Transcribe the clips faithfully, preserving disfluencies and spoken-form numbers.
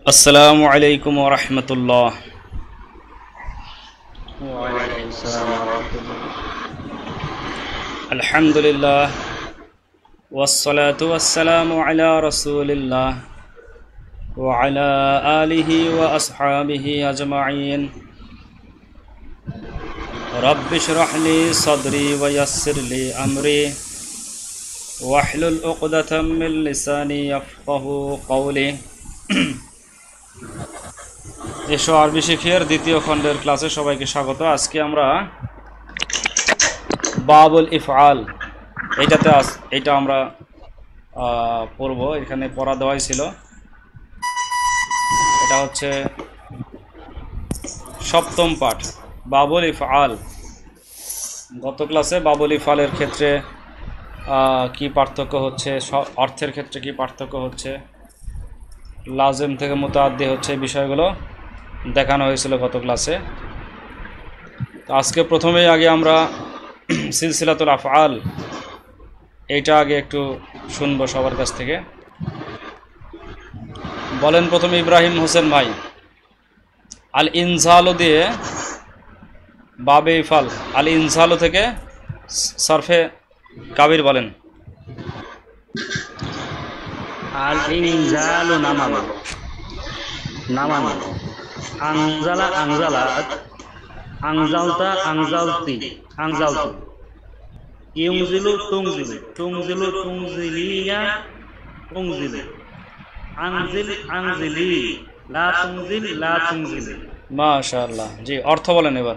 আসসালামু আলাইকুম ওয়া রাহমাতুল্লাহ। ওয়া আলাইকুম আসসালাম ওয়া রাহমাতুল্লাহ। আলহামদুলিল্লাহ ওয়াসসালাতু ওয়াসসালামু আলা রাসূলিল্লাহ ওয়া আলা আলিহি ওয়া আসহাবিহি আজমাইন। রাব্বি ইশরাহ লি সাদরি ওয়া ইয়াসসির লি আমরি ওয়াহলুল উকদাতাম মিন লিসানি ইয়াফকাহু কওলি। এসো আরবি শিখের দ্বিতীয় খণ্ডের ক্লাসে সবাইকে স্বাগত। আজকে আমরা বাবুল ইফআল এইটাতে এইটা আমরা পড়ব। এখানে পড়া দেওয়াই ছিল। এটা হচ্ছে সপ্তম পাঠ, বাবুল ইফআল। গত ক্লাসে বাবুল ইফআলের ক্ষেত্রে কি পার্থক্য হচ্ছে, অর্থের ক্ষেত্রে কি পার্থক্য হচ্ছে, লাজিম থেকে মুতাআদ্দি হচ্ছে, বিষয়গুলো দেখানো হয়েছিল গত ক্লাসে। তো আজকে প্রথমেই আগে আমরা সিলসিলাতুল আফআল এইটা আগে একটু শুনবো সবার কাছ থেকে। বলেন প্রথমে ইব্রাহিম হোসেন ভাই, আল ইনজালু দিয়ে বাবে ইফাল, আল ইনজালু থেকে সরফে কাবির বলেন। আল ইনজালু নামানো, নামানো। আনজালা আনজালাত, আনজালতা আনজালতি, আনজালতু। ইউনজিলু তুনজিলু, তুনজিলু তুনজিলিয়া, তুনজিলু। আনজিল আনজিলি, লা তুনজিল লা তুনজিলি। মাশাআল্লাহ। জি, অর্থ বলেন এবার।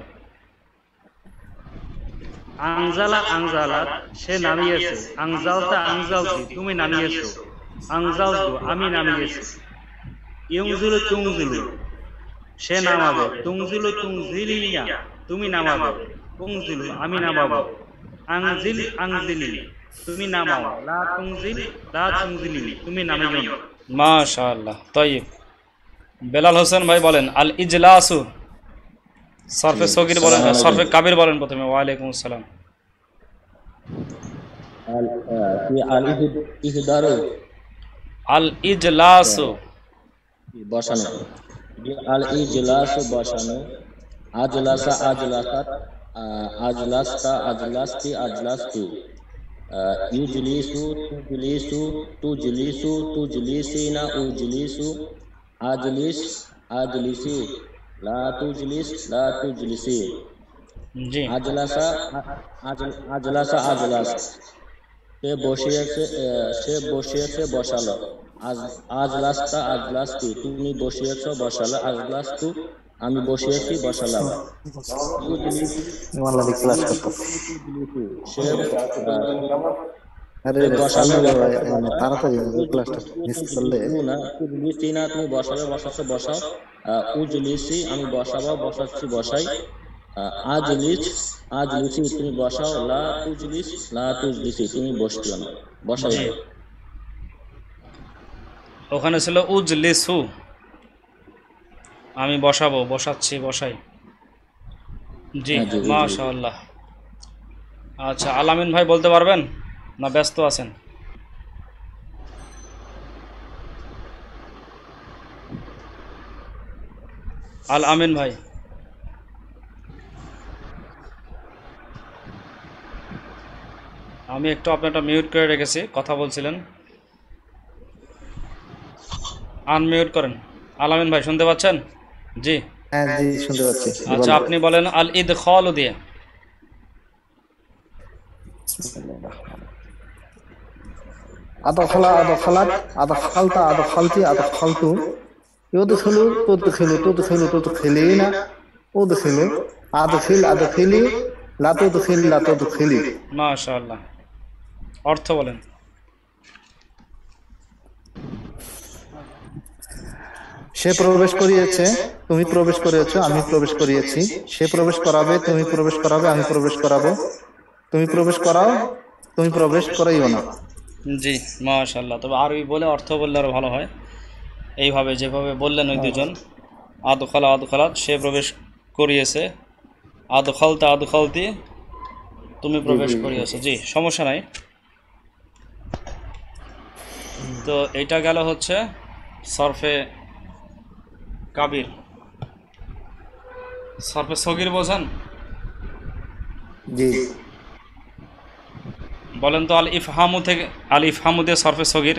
আনজালা আনজালাত, সে নামিয়েছে। আনজালতা আনজালতি, তুমি নামিয়েছো। আনজালতু, আমি নামিয়েছি। ইউনজিলু তুনজিলু, সে নামাবে। তুনজিলু তুনজিলিয়া, তুমি নামাবে। তুনজিলু, আমি নামাবো। আনজিল আনজিলি, তুমি নামাও। লা তুনজিল লা তুনজিলি, তুমি নামিও না। মাশাআল্লাহ। তাইব। বেলাল হোসেন ভাই বলেন আল ইজলাসু, সরফে সগীর বলেন, সরফে কাবির বলেন প্রথমে। ওয়া আলাইকুম আসসালাম। আল আল ইহদারু, আল ইজলাসু বসানো। আল ইজলাসু, বসানো। আজলাসা আজলাসাত, আজলাসতা আজলাসতি আজলাসতু। ইউজলিসু তুজলিসু তুজলিসু তুজলিসিনা উজলিসু। আজলিস আজলিসি, লা তুজলিস লা তুজলিসি। জি। আজলাসা আজলাসা আজলাস, সে বসিয়েছে সে বসিয়েছে বসালো। আজলাসতা আজলাসতি, তুমি বসিয়েছ বসালো। আজলাসতু, আমি বসিয়েছি বসালাম। সে তুমি বসাবে বসাচ্ছ বসাও। উজলিসি, আমি বসাবো বসাচ্ছি বসাই। আজলিস আজলিসি, তুমি বসাও। লা তুজলিস লা তুজলিসি, তুমি বসিও না বসাই। ওখানে ছিল উজলিসু, আমি বসাবো বসাচ্ছি বসাই। জি, মাশাআল্লাহ। আচ্ছা, আলামিন ভাই বলতে পারবেন না ব্যস্ত আছেন? আল আমিন ভাই, আমি একটু আপনারটা মিউট করে রেখেছি, কথা বলছিলেন, আনমিউট করেন। আলামিন ভাই শুনতে পাচ্ছেন? জি, হ্যাঁ জি শুনতে পাচ্ছি। আচ্ছা, আপনি বলেন আল ইদখালু দিয়ে। আদখালা আদখালাত, আদখালতা আদখালতি আদখালতু। ইউদখিলু তুদখিলু তুদখিলু তুদখিলিনা, উদখিলু। আদখিল আদখিলি, লা তুদখিল লা তুদখিলি। মাশাআল্লাহ। অর্থ বলেন। সে প্রবেশ করিয়েছে, তুমি প্রবেশ করিয়েছো, আমি প্রবেশ করিয়েছি। সে প্রবেশ করাবে, তুমি প্রবেশ করাবে, আমি প্রবেশ করাবো। তুমি প্রবেশ করাও, তুমি প্রবেশ করাইও না। জি, মাশাআল্লাহ। তবে আরবি বলে অর্থ বললে আরো ভালো হয়। এইভাবে যেভাবে বললেন ওই দুজন, আদখালা আদখালাত, সে প্রবেশ করিয়েছে। আদখালতা আদখালতি, তুমি প্রবেশ করিয়েছো। জি, সমস্যা নাই। তো এইটা গেল হচ্ছে সরফে কাবির। সরফে সগির বোঝেন? জি বলেন তো আল ইফহামু থেকে, আল ইফহামু দিয়ে সরফে সগির।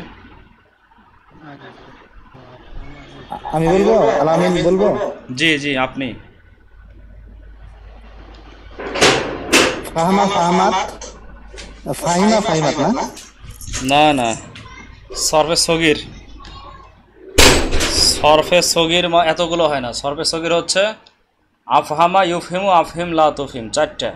আমি বলবো, আলামিন বলবো। জি জি আপনি। ফাহমা ফাহমাত, ফাহিমা ফাহিমাত না? না না, সরফে সগির। সরফে সগির মা- এতগুলো হয় না। সরফে সগির হচ্ছে আফহামা, ইউফহিমু, আফহিম, লা তুফহিম, চারটা।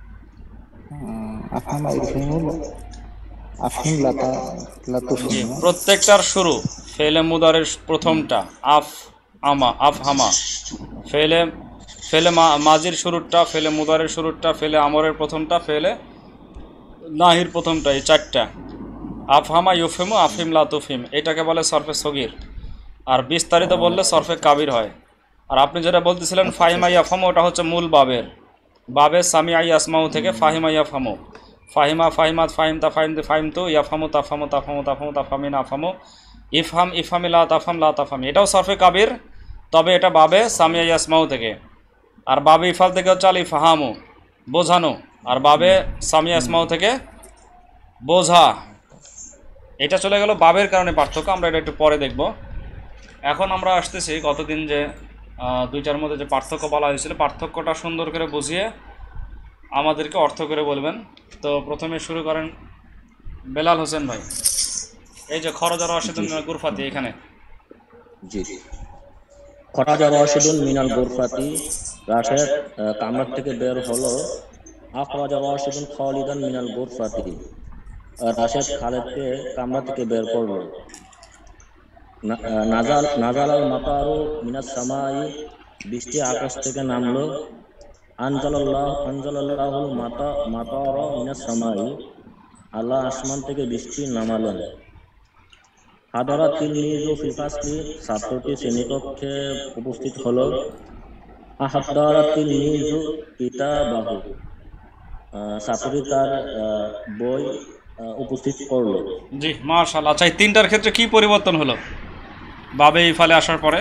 আফহামা ইউফহিমুল আফহিম লাতা জি, লাতুফহিম। প্রত্যেকটার শুরু ফেলে মুদারের প্রথমটা আফ আমা, আফ হামা। ফেলে ফেলে মা- মাজির শুরুটা, ফেলে মুদারের শুরুটা, ফেলে আমরের প্রথমটা, ফেলে নাহির প্রথমটা, এই চারটা। আফহামা, ইউফহিমু, আফহিম, লা তুফহিম, এটাকে বলে সরফে সগির। আর বিস্তারিত বললে সরফে কাবির হয়। আর আপনি যেটা বলতেছিলেন ফাহিমা ইয়াফহামু, ওটা হচ্ছে মূল বাবের, বাবে সামিআ ইয়াসমাউ থেকে ফাহিমা ইয়াফহামু। ফাহিমা ফাহিমাত ফাহিমতা ফাহিমতু ফাহিমতু, ইয়াফহামু তাফহামু তাফহামু তাফহামু তাফহামিন আফহামু, ইফহাম ইফহামি লা তাফহাম লা তাফহামি, এটাও সরফে কাবির, তবে এটা বাবে সামিআ ইয়াসমাউ থেকে। আর বাবে ইফাল থেকে হচ্ছে আল ইফহামু, বোঝানো। আর বাবে সামিআ ইয়াসমাউ থেকে বোঝা। এটা চলে গেল বাবের কারণে পার্থক্য, আমরা এটা একটু পরে দেখব। এখন আমরা আসতেছি গতদিন যে আহ, দুইটার মধ্যে যে পার্থক্য বলা হয়েছিল, পার্থক্যটা সুন্দর করে বুঝিয়ে আমাদেরকে অর্থ করে বলবেন। তো প্রথমে শুরু করেন বেলাল হোসেন ভাই। এই যে খরচ আর অসেদুন গুরফাতি, এখানে জি খরাজা রাশিদুন মিনাল গুরফাতি, রাশেদ আহ, কামরা থেকে বের হলো। আখরাজা রাশিদুন খালিদান মিনাল গুরফাতি, আহ, রাশেদ খালেদকে কামরা থেকে বের করলো। না- আহ, নাজাল নাজালাল মাতারু মিনাস সামাই, বৃষ্টি আকাশ থেকে নামলো। আনজালাল্লাহ আনজালাল্লাহুল মাতা মাতারা মিনাস সামাই, আল্লাহ আসমান থেকে বৃষ্টি নামালেন। হাদারা তিলমিজু ফি ফাসলি, ছাত্রটি শ্রেণীকক্ষে উপস্থিত হলো। আহাদারা তিলমিজু কিতাবাহু, আহ, ছাত্রটি তার আহ, বই আহ, উপস্থিত করলো। জি মাশাআল্লাহ। আচ্ছা, এই তিনটার ক্ষেত্রে কি পরিবর্তন হলো বাবে ইফালে আসার পরে?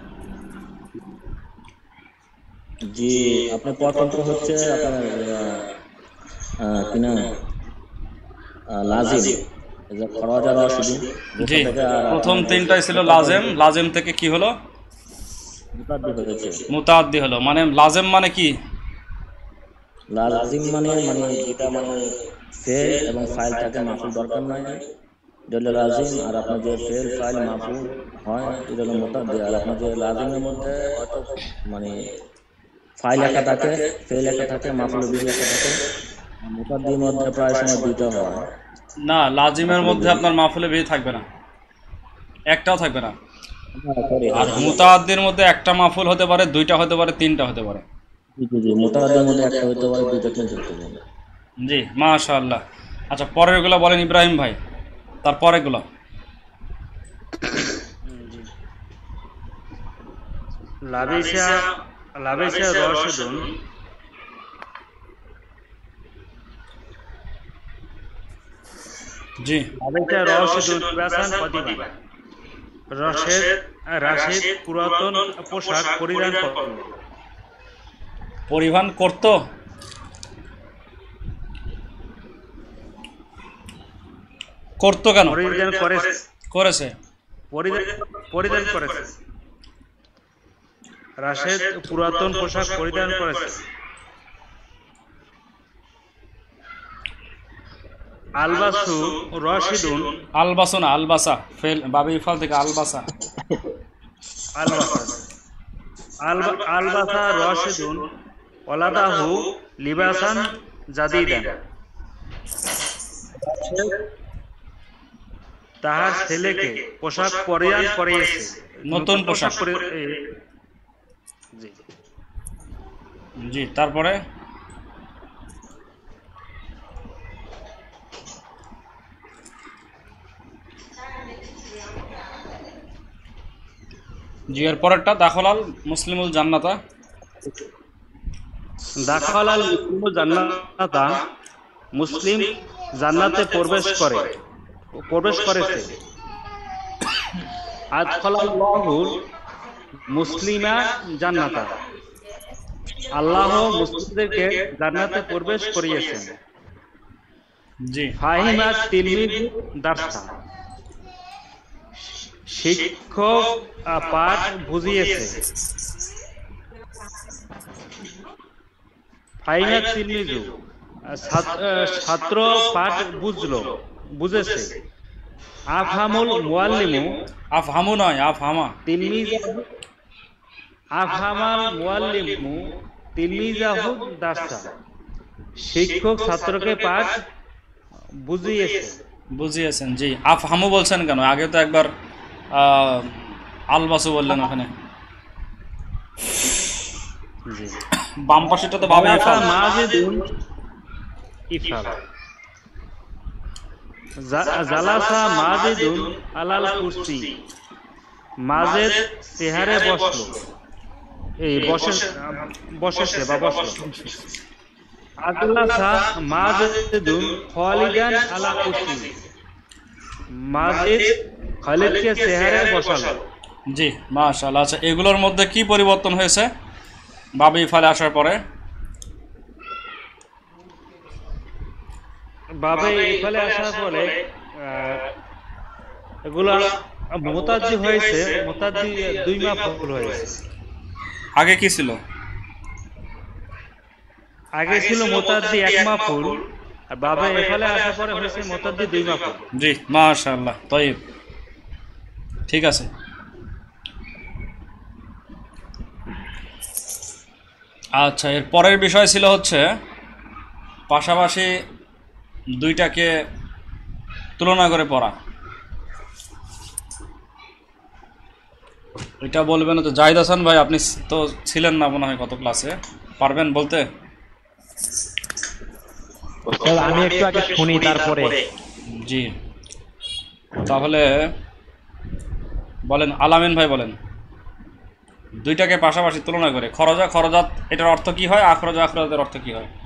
জি আপনার প্রথমটা হচ্ছে আপনার আহ, আহ, কি নাম আহ, লাজিম, এই যে খরাজা রাশিদুন জি, থেকে আর প্রথম তিনটাই ছিল লাজেম, লাজেম থেকে কি হলো? মুতাদ্দি হয়েছে। মুতাআদ্দি হলো। মানে লাজেম মানে কি? লাজিম মানে মানে যেটা মানে ফেল এবং ফাইল থাকে, মাফুল দরকার নাই, এটা হলো লাজিম। আর আপনার যে ফেল ফাইল মাফুল হয়, এটা হলো মুতাদ্দি। আর আপনার যে লাজিমের মধ্যে হয়তো মানে ফাইল একটা থাকে, ফেল একটা থাকে, মাফুল বিহি একটা থাকে। মুতাদ্দির মধ্যে প্রায় সময় দুইটা হয়। না, লাজিমের মধ্যে আপনার মাফুলে বিহি থাকবে না, একটাও থাকবে না। আর মুতাআদ্দির মধ্যে একটা মাফুল হতে পারে, দুইটা হতে পারে, তিনটা হতে পারে। জি জি জি মুতাদ্দির মধ্যে একটা হতে পারে, দুইটা তিনটা হতে পারে। জি মাশাআল্লাহ। আচ্ছা, পরেরগুলো বলেন ইব্রাহিম ভাই, তার পরেরগুলো। জি। লাবিসা লাবিসা রাশিদুন, জি লাবিসা রাশিদুন লিবাসান কদিমান, রাশেদ রাশেদ পুরাতন পোশাক পরিধান করল। পরিধান করতো, করতো কেন? পরিধান করেছে, করেছে। পরিধান পরিধান করেছে। রাশেদ পুরাতন পোশাক পরিধান করেছে। আলবাসু রাশিদুন, আলবাসা না, আলবাসা, ফেল বাবে ইফাল থেকে আলবাসা। আলবাসা আলবা- আলবাসা রাশিদুন ওয়ালাদাহু লিবাসান জাদিদান, তাহার ছেলেকে পোশাক পরিধান করিয়েছে, নতুন পোশাক। পরি- এ- জি। জি, তারপরে জি এর পরেরটা দাখলাল মুসলিমুল জান্নাতা। দাখালাল মুসলিমুল জান্নাতা, মুসলিম জান্নাতে প্রবেশ করে প্রবেশ করেছে। আদখালাল্লাহু মুসলিমা জান্নাতা, আল্লাহ মুসলিমদেরকে জান্নাতে প্রবেশ করিয়েছেন। জি ফাহিমা তিলমিযু দারসা, শিক্ষক আহ, পাঠ বুঝিয়েছে। ফাহিমা তিলমিযু, আহ, ছাত্র আহ, ছাত্র পাঠ বুঝলো বুঝেছে। আফহামুল মুআল্লিমু আফহামু নয় আফহামা। তিলমিজাহু, আফহামাল মুআল্লিমু তিলমিজাহু দারসা, শিক্ষক ছাত্রকে পাঠ বুঝিয়েছে। বুঝিয়েছেন। জি আফহামু বলছেন কেন? আগে তো একবার আহ, আলবাসু বললেন ওখানে। জি। বাম পাশেটা তো বাবে ইফাল। মাজিদুন ইফাল, জা- জালাসা মাজিদুন আলাল কুরসি, মাজেদ চেহারে বসলো, এই বসে বসেছে বা বসলো। আজলাসা মাজেদুন খালিদান আলা কুরসি, মাজেদ খালিদকে চেহারে বসালো। জি মাশাআল্লাহ। আচ্ছা এগুলোর মধ্যে কি পরিবর্তন হয়েছে বাবে ইফালে আসার পরে? বাবে ইফালে আসার পরে আহ, এগুলো মোতাদ্দি হয়েছে, মোতাদ্দি দুই মাফুল হয়েছে। আগে কি ছিল? আগে ছিল মোতাদ্দি এক মাফুল, আর বাবে ইফালে আসার পরে হয়েছে মোতাদ্দি দুই মাফুল। জি মাশাআল্লাহ। তৈব, ঠিক আছে। আচ্ছা এর পরের বিষয় ছিল হচ্ছে পাশাপাশি দুইটাকে তুলনা করে পড়া। এটা বলবেন তো জাহিদ হাসান ভাই, আপনি তো ছিলেন না মনে হয় কত ক্লাসে, পারবেন বলতে? আমি একটু আগে শুনি তারপরে। জি তাহলে বলেন আলামিন ভাই, বলেন দুইটাকে পাশাপাশি তুলনা করে খরজা খরজাত এটার অর্থ কি হয়, আখরজা আখরজাতের অর্থ কি হয়?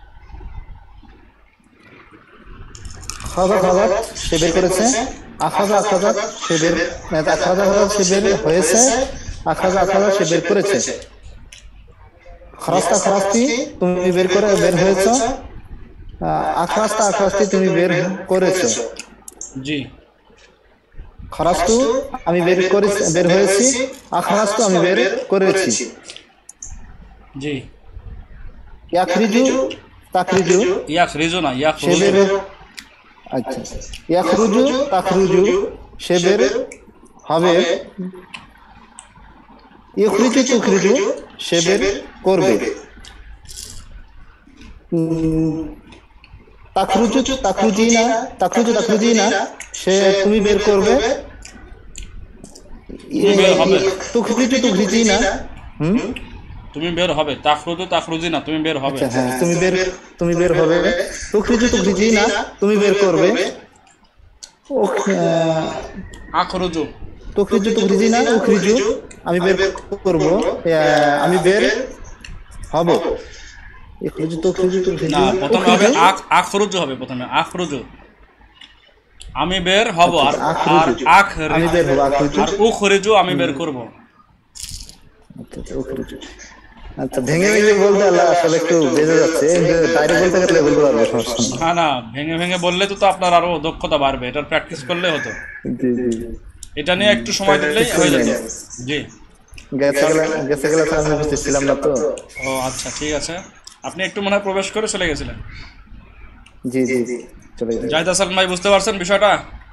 খাজা খাজা সে বের করেছে, আখাজা আখাজা সে বের আখাজা আখাজা সে বের হয়েছে, আখাজা আখাজা সে বের করেছে। খরাস্তা খরাস্তি তুমি বের করে বের হয়েছো, আখরাস্তা আখরাস্তি তুমি বের করেছো। জি খরাস্তু আমি বের করে বের হয়েছি, আখরাস্তু আমি বের করেছি। জি ইয়াখরিজু তাখরিজু ইয়াখরিজু না সে ইয়াখরুজু। বের, আচ্ছা ইয়াখরুজু তাখরুজু সে বের হবে, ইখরিজু তুখরিজু সে বের করবে। তাখরুজু তাখরুজিনা তাখরুজু তাখরুজিনা সে তুমি বের করবে, তুমি বের হবে। তুখরিজু তুখরিজিনা হুম তুমি বের হবে। তাখরুজু তাখরুজি না, তুমি বের হবে। আচ্ছা হ্যাঁ তুমি বের তুমি বের হবে। তুখরিজু তুখরিজিনা তুমি বের করবে, ও আখরুজু তুখরিজু তুখরিজিনা উখরিজু আমি বের করব, আমি বের হব। ইখরিজু তুখরিজু না, তুখরিজু প্রথমে হবে আখ আখরুজু হবে প্রথমে, আখরুজু আমি বের হব, আর আর আখ আমি বের হব, আখরুজু আর উখরিজু আমি বের করব। আচ্ছা আচ্ছা, উখরিজু। আচ্ছা ভেঙে ভেঙে বলতে আল্লাহ আসলে একটু বেজে যাচ্ছে, ডাইরেক্ট বলতে গেলে বলতে পারবো, সমস্যা নেই। না না, ভেঙে ভেঙে বললে তো তো আপনার আরো দক্ষতা বাড়বে, এটার প্র্যাকটিস করলে হতো। জি জি এটা নিয়ে একটু সময় দিলেই হয়ে যেত। জি গেছে গেলে গেছে গেলে আমি উপস্থিত ছিলাম না তো। ও আচ্ছা ঠিক আছে, আপনি একটু মনে হয় প্রবেশ করে চলে গেছিলেন। জি জি জি চলে গেছে। জাহিদ হাসান ভাই বুঝতে পারছেন বিষয়টা?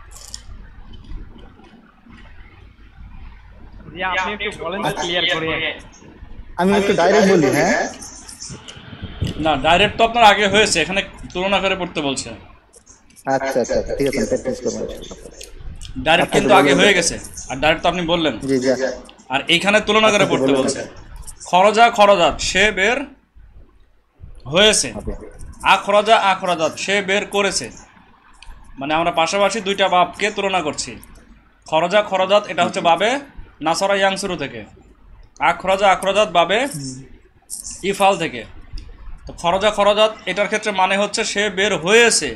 আপনি একটু বলেন তো ক্লিয়ার করে। আমি একটু ডাইরেক্ট বলি, হ্যাঁ না ডাইরেক্ট তো আপনার আগে হয়েছে, এখানে তুলনা করে পড়তে বলছে। আচ্ছা আচ্ছা ঠিক আছে, প্র্যাকটিস করব। ডাইরেক্ট কিন্তু আগে হয়ে গেছে, আর ডাইরেক্ট তো আপনি বললেন, জি জি আর এইখানে তুলনা করে পড়তে বলছে। খরজা খরজাত সে বের হয়েছে, আখরজা আখরজাত সে বের করেছে। মানে আমরা পাশাপাশি দুইটা বাবকে তুলনা করছি। খরজা খরজাত এটা হচ্ছে বাবে নাসরা ইয়াংসুরু থেকে, আখরজা আখরজাত বাবে ইফাল থেকে। তো খরজা খরজাত এটার ক্ষেত্রে মানে হচ্ছে সে বের হয়েছে,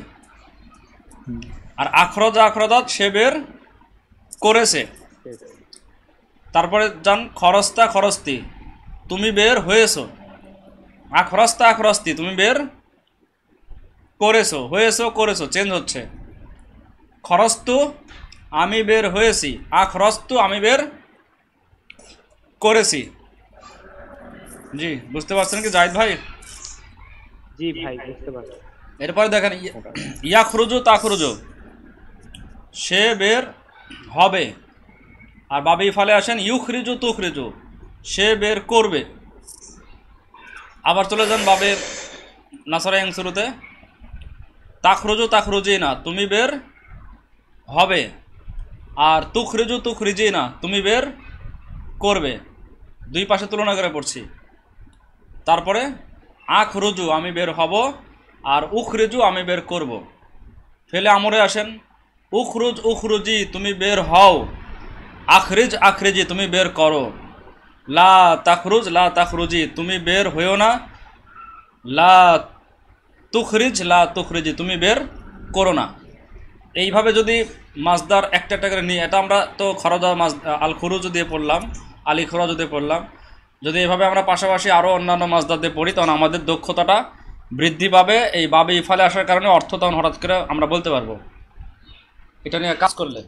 আর আখরজা আখরজাত সে বের করেছে। তারপরে যান খরস্তা খরস্তি, তুমি বের হয়েছো। আখরস্তা আখরস্তি, তুমি বের করেছো, হয়েছো করেছো, চেঞ্জ হচ্ছে। খরস্তু, আমি বের হয়েছি। আখরস্তু, আমি বের করেছি। জি, বুঝতে পারছেন কি জাহিদ ভাই? জি ভাই বুঝতে পারছি। এরপরে দেখেন ইয়াখরুজু তাখরুজু, সে বের হবে। আর বাবি ফালে আসেন ইউখরিজু তুখরিজু, সে বের করবে। আবার চলে যান বাবের নাসারা শুরুতে, তাখরুজু তাখরুজি না, তুমি বের হবে। আর তুখরিজু তুখরিজি না, তুমি বের করবে। দুই পাশে তুলনা করে পড়ছি। তারপরে আখরুজু, আমি বের হব। আর উখরিজু, আমি বের করব। ফেলে আমরে আসেন উখরুজ উখরুজি, তুমি বের হও। আখরিজ আখরিজি, তুমি বের করো। লা তাখরুজ লা তাখরুজি, তুমি বের হইও না। লা তুখরিজ লা তুখরিজি, তুমি বের করো না। এইভাবে যদি মাজদার একটা একটা করে নিই, এটা আমরা তো খরজা মাজ আল খুরুজ দিয়ে পড়লাম, আলি খরজ দিয়ে পড়লাম। যদি এভাবে আমরা পাশাপাশি আরও অন্যান্য মাজদার দিয়ে পড়ি, তখন আমাদের দক্ষতাটা বৃদ্ধি পাবে। এই বাবে ইফালে আসার কারণে অর্থ তখন হঠাৎ করে আমরা বলতে পারবো, এটা নিয়ে কাজ করলে।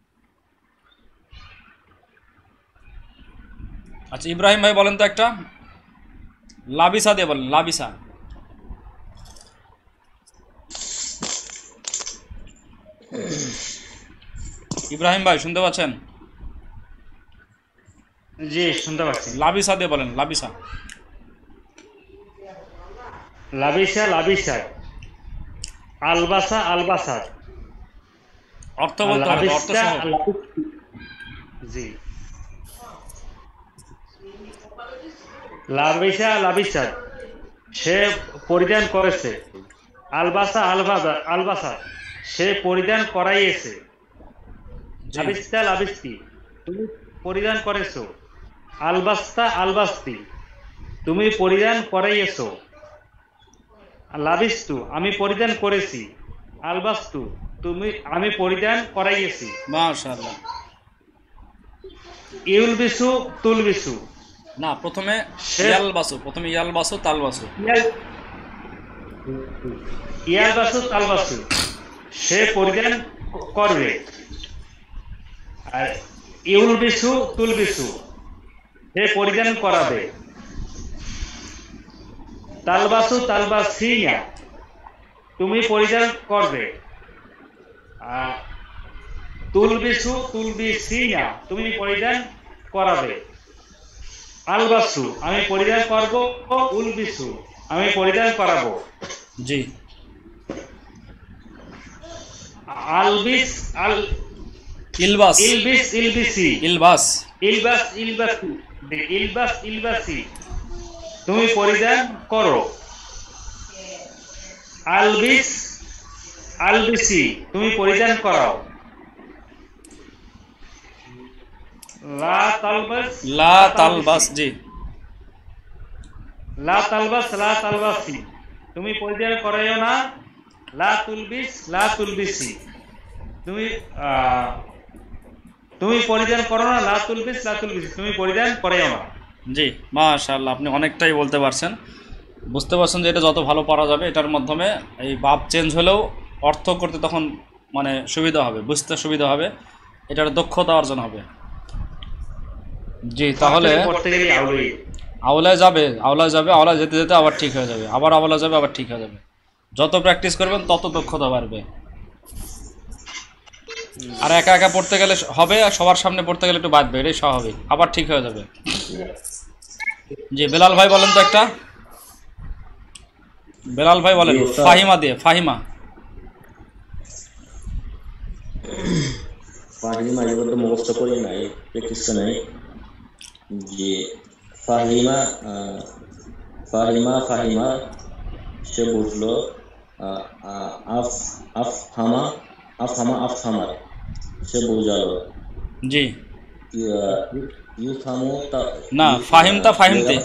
আচ্ছা ইব্রাহিম ভাই বলেন তো একটা লাবিসা দিয়ে বলেন, লাবিসা। ইব্রাহিম ভাই শুনতে পাচ্ছেন? জি শুনতে পাচ্ছি। লাবিসা দিয়ে বলেন, লাবিসা। লাবিসা লাবিসা, আলবাসা আলবাসা, অর্থ বলতে হবে, অর্থ লাবিসা সহ। লাবিস- জি লাবিসা লাবিসা, সে পরিধান করেছে। আলবাসা আলবাসা আলবাসা, সে পরিধান করাইয়েছে। জি। লাবিস্তা লাবিস্তি, তুমি পরিধান করেছো। আলবাস্তা আলবাস্তি, তুমি পরিধান করাইয়েছো। লাবিস্তু, আমি পরিধান করেছি। আলবাস্তু, তুমি আমি পরিধান করাইয়েছি। মাশাআল্লাহ। ইউলবিসু তুলবিসু, না, প্রথমে সে- ইয়াল বাসু, প্রথমে ইয়াল বাসু তাল বাসু। ইয়ালবাসু তালবাসু, সে পরিধান করবে। আর ইউলবিসু তুলবিসু, সে পরিধান করাবে। তালবাসু তালবাসিনা, তুমি পরিধান করবে। আর তুলবিসু তুলবিসিনা, তুমি পরিধান করাবে। আলবাসু, আমি পরিধান করব। উলবিসু, আমি পরিধান করাবো। জি। আলবিস আল ইলবাস, ইলবিস ইলবিসি, ইলবাস। ইলবাস ইলবাসি, ইলবাস ইলবাসি, তুমি পরিধান করো। আলবিস আলবিসি, তুমি পরিধান করাও। লা তালবাস লা তালবাস, জি। লা তালবাস লা তালবাসি, তুমি পরিধান করাইও না। লা তুলবিস লা তুলবিসি, তুমি আহ, তুমি পরিধান করো না। লা তুলবিস লা তুলবিসি, তুমি পরিধান করাইও না। জি মাশাআল্লাহ, আপনি অনেকটাই বলতে পারছেন। বুঝতে পারছেন যে এটা যত ভালো পারা যাবে, এটার মাধ্যমে এই ভাব চেঞ্জ হলেও অর্থ করতে তখন মানে সুবিধা হবে, বুঝতে সুবিধা হবে, এটার দক্ষতা অর্জন হবে। জি, তাহলে পড়তে গেলে আউলি আওলায় যাবে, আওলায় যাবে, আওলায় যেতে যেতে আবার ঠিক হয়ে যাবে, আবার আওলায় যাবে, আবার ঠিক হয়ে যাবে। যত প্র্যাকটিস করবেন তত দক্ষতা বাড়বে। আর একা একা পড়তে গেলে হবে, আর সবার সামনে পড়তে গেলে একটু বাঁধবে, এটাই স্বাভাবিক, আবার ঠিক হয়ে যাবে। জি বেলাল ভাই বলেন তো একটা, বেলাল ভাই বলেন ফাহিমা দিয়ে, ফাহিমা। ফাহিমা এগুলো তো মুখস্থ করি নাই, প্র্যাকটিসটা নাই। যে ফাহিমা আহ, ফাহিমা ফাহিমা, সে বুঝলো। আহ, আহ, আফ আফহামা আফহামা আফহামা, সে বোঝালো। জি ইউফামু তা- না, ফাহিমতা ফাহিমতি।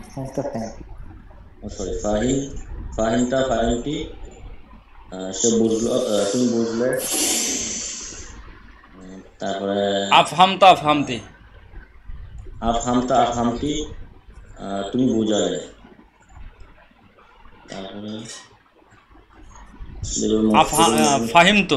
সরি ফাহিম ফাহিমতা ফাহিমতি, আহ, সে বুঝলো, আহ, তুমি বুঝলে। উম, তারপরে আফহামতা আফহামতি। আফহামতা আফহামতি তুমি বোঝালে। তারপরে ফাহিমতু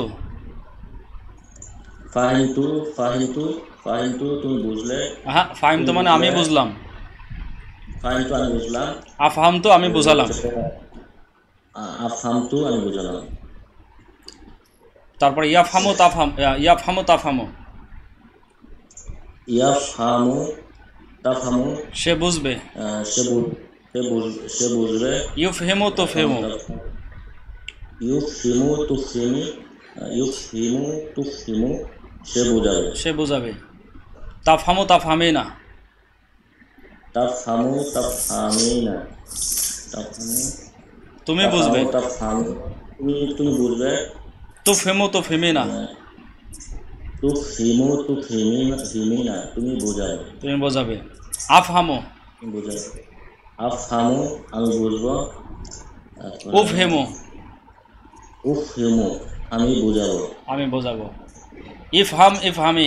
ফাহিমতু ফাহিমতু ফাহিমতু তুমি বুঝলে। হ্যাঁ, ফাহিমতু মানে আমি বুঝলাম, ফাহিমতু আমি বুঝলাম, আফহামতু আমি বুঝালাম, আফহামতু আমি বুঝালাম। তারপরে ইয়াফহামু তাফহাম ইয়াফহামু তাফহামু ইয়াফহামু তাফহামু সে বুঝবে, সে সে সে বুঝবে। ইউফহিমু তুফহিমু ইউফহিমু তুফহিমু ইউফহিমু তুফহিমু সে বোঝাবে, সে বুঝাবে। তাফহামু তাফহামিনা তাফহামু তাফহামিনা তাফহামু তুমি বুঝবে, তাফহামু তুমি তুমি বুঝবে। তুফহিমু তুফহিমিনা তুফহিমু তুফহিমিনা হিমিনা তুমি বোঝাবে, তুমি বোঝাবে। আফহামু তুমি বোঝাবে। আফহামু আমি বুঝবো। উফহিমু উফহিমু আমি বুঝাবো, আমি বোঝাবো। ইফহাম ইফহামি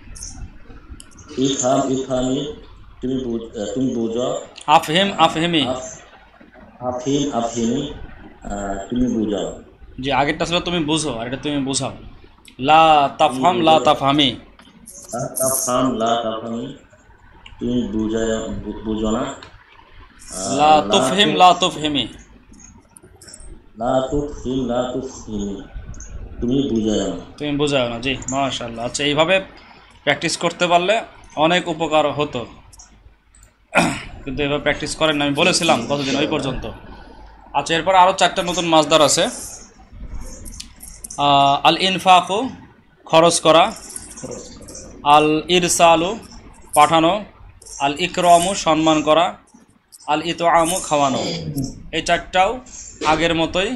ইফহাম ইফহামি তুমি তুমি বুঝো। আফহিম আফহিমি আফহিম আফহিমি তুমি বুঝাও। জি, আগেরটা ছিল তুমি বুঝো, আর এটা তুমি বুঝাও। লা তাফহাম লা তাফহামি তাফহাম লা তাফহামি তুমি বুঝায় বুঝো না। লা তুফহিম লা তুফহিমি লা তুফহিম লা তুফহিমি তুমি বুঝায় না, তুমি বুঝাও না। জি, মাশাআল্লাহ। আচ্ছা, এইভাবে প্র্যাকটিস করতে পারলে অনেক উপকার হতো, কিন্তু এভাবে প্র্যাকটিস করেন না, আমি বলেছিলাম কতদিন ওই পর্যন্ত। আচ্ছা, এরপর আরও চারটা নতুন মাসদার আছে। আল ইনফাকু খরচ করা, আল ইরসালু পাঠানো, আল ইকরামু সম্মান করা, আল ইতআমু খাওয়ানো। এই চারটাও আগের মতোই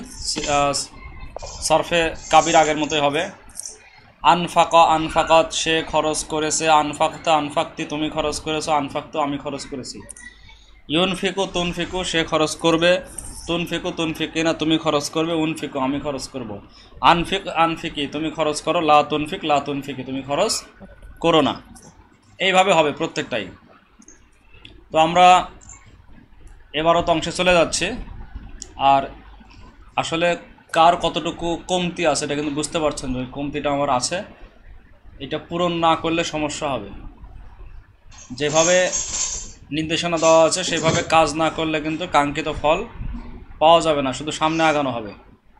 সরফে কাবির আগের মতোই হবে। আনফাকা আনফাকাত সে খরচ করেছে, আনফাকতা আনফাকতি তুমি খরচ করেছো, আনফাকতু আমি খরচ করেছি। ইউনফিকু তুনফিকু সে খরচ করবে, তুনফিকু তুনফিকিনা তুমি খরচ করবে, উনফিকু আমি খরচ করব। আনফিক আনফিকি তুমি খরচ করো, লা তুনফিক লা তুনফিকি তুমি খরচ করো না। এইভাবে হবে প্রত্যেকটাই। তো আমরা এবারও তো অংশে চলে যাচ্ছি, আর আসলে কার কতটুকু কমতি আছে এটা কিন্তু বুঝতে পারছেন। যে কমতিটা আমার আছে, এটা পূরণ না করলে সমস্যা হবে। যেভাবে নির্দেশনা দেওয়া আছে সেভাবে কাজ না করলে কিন্তু কাঙ্ক্ষিত ফল পাওয়া যাবে না, শুধু সামনে আগানো হবে।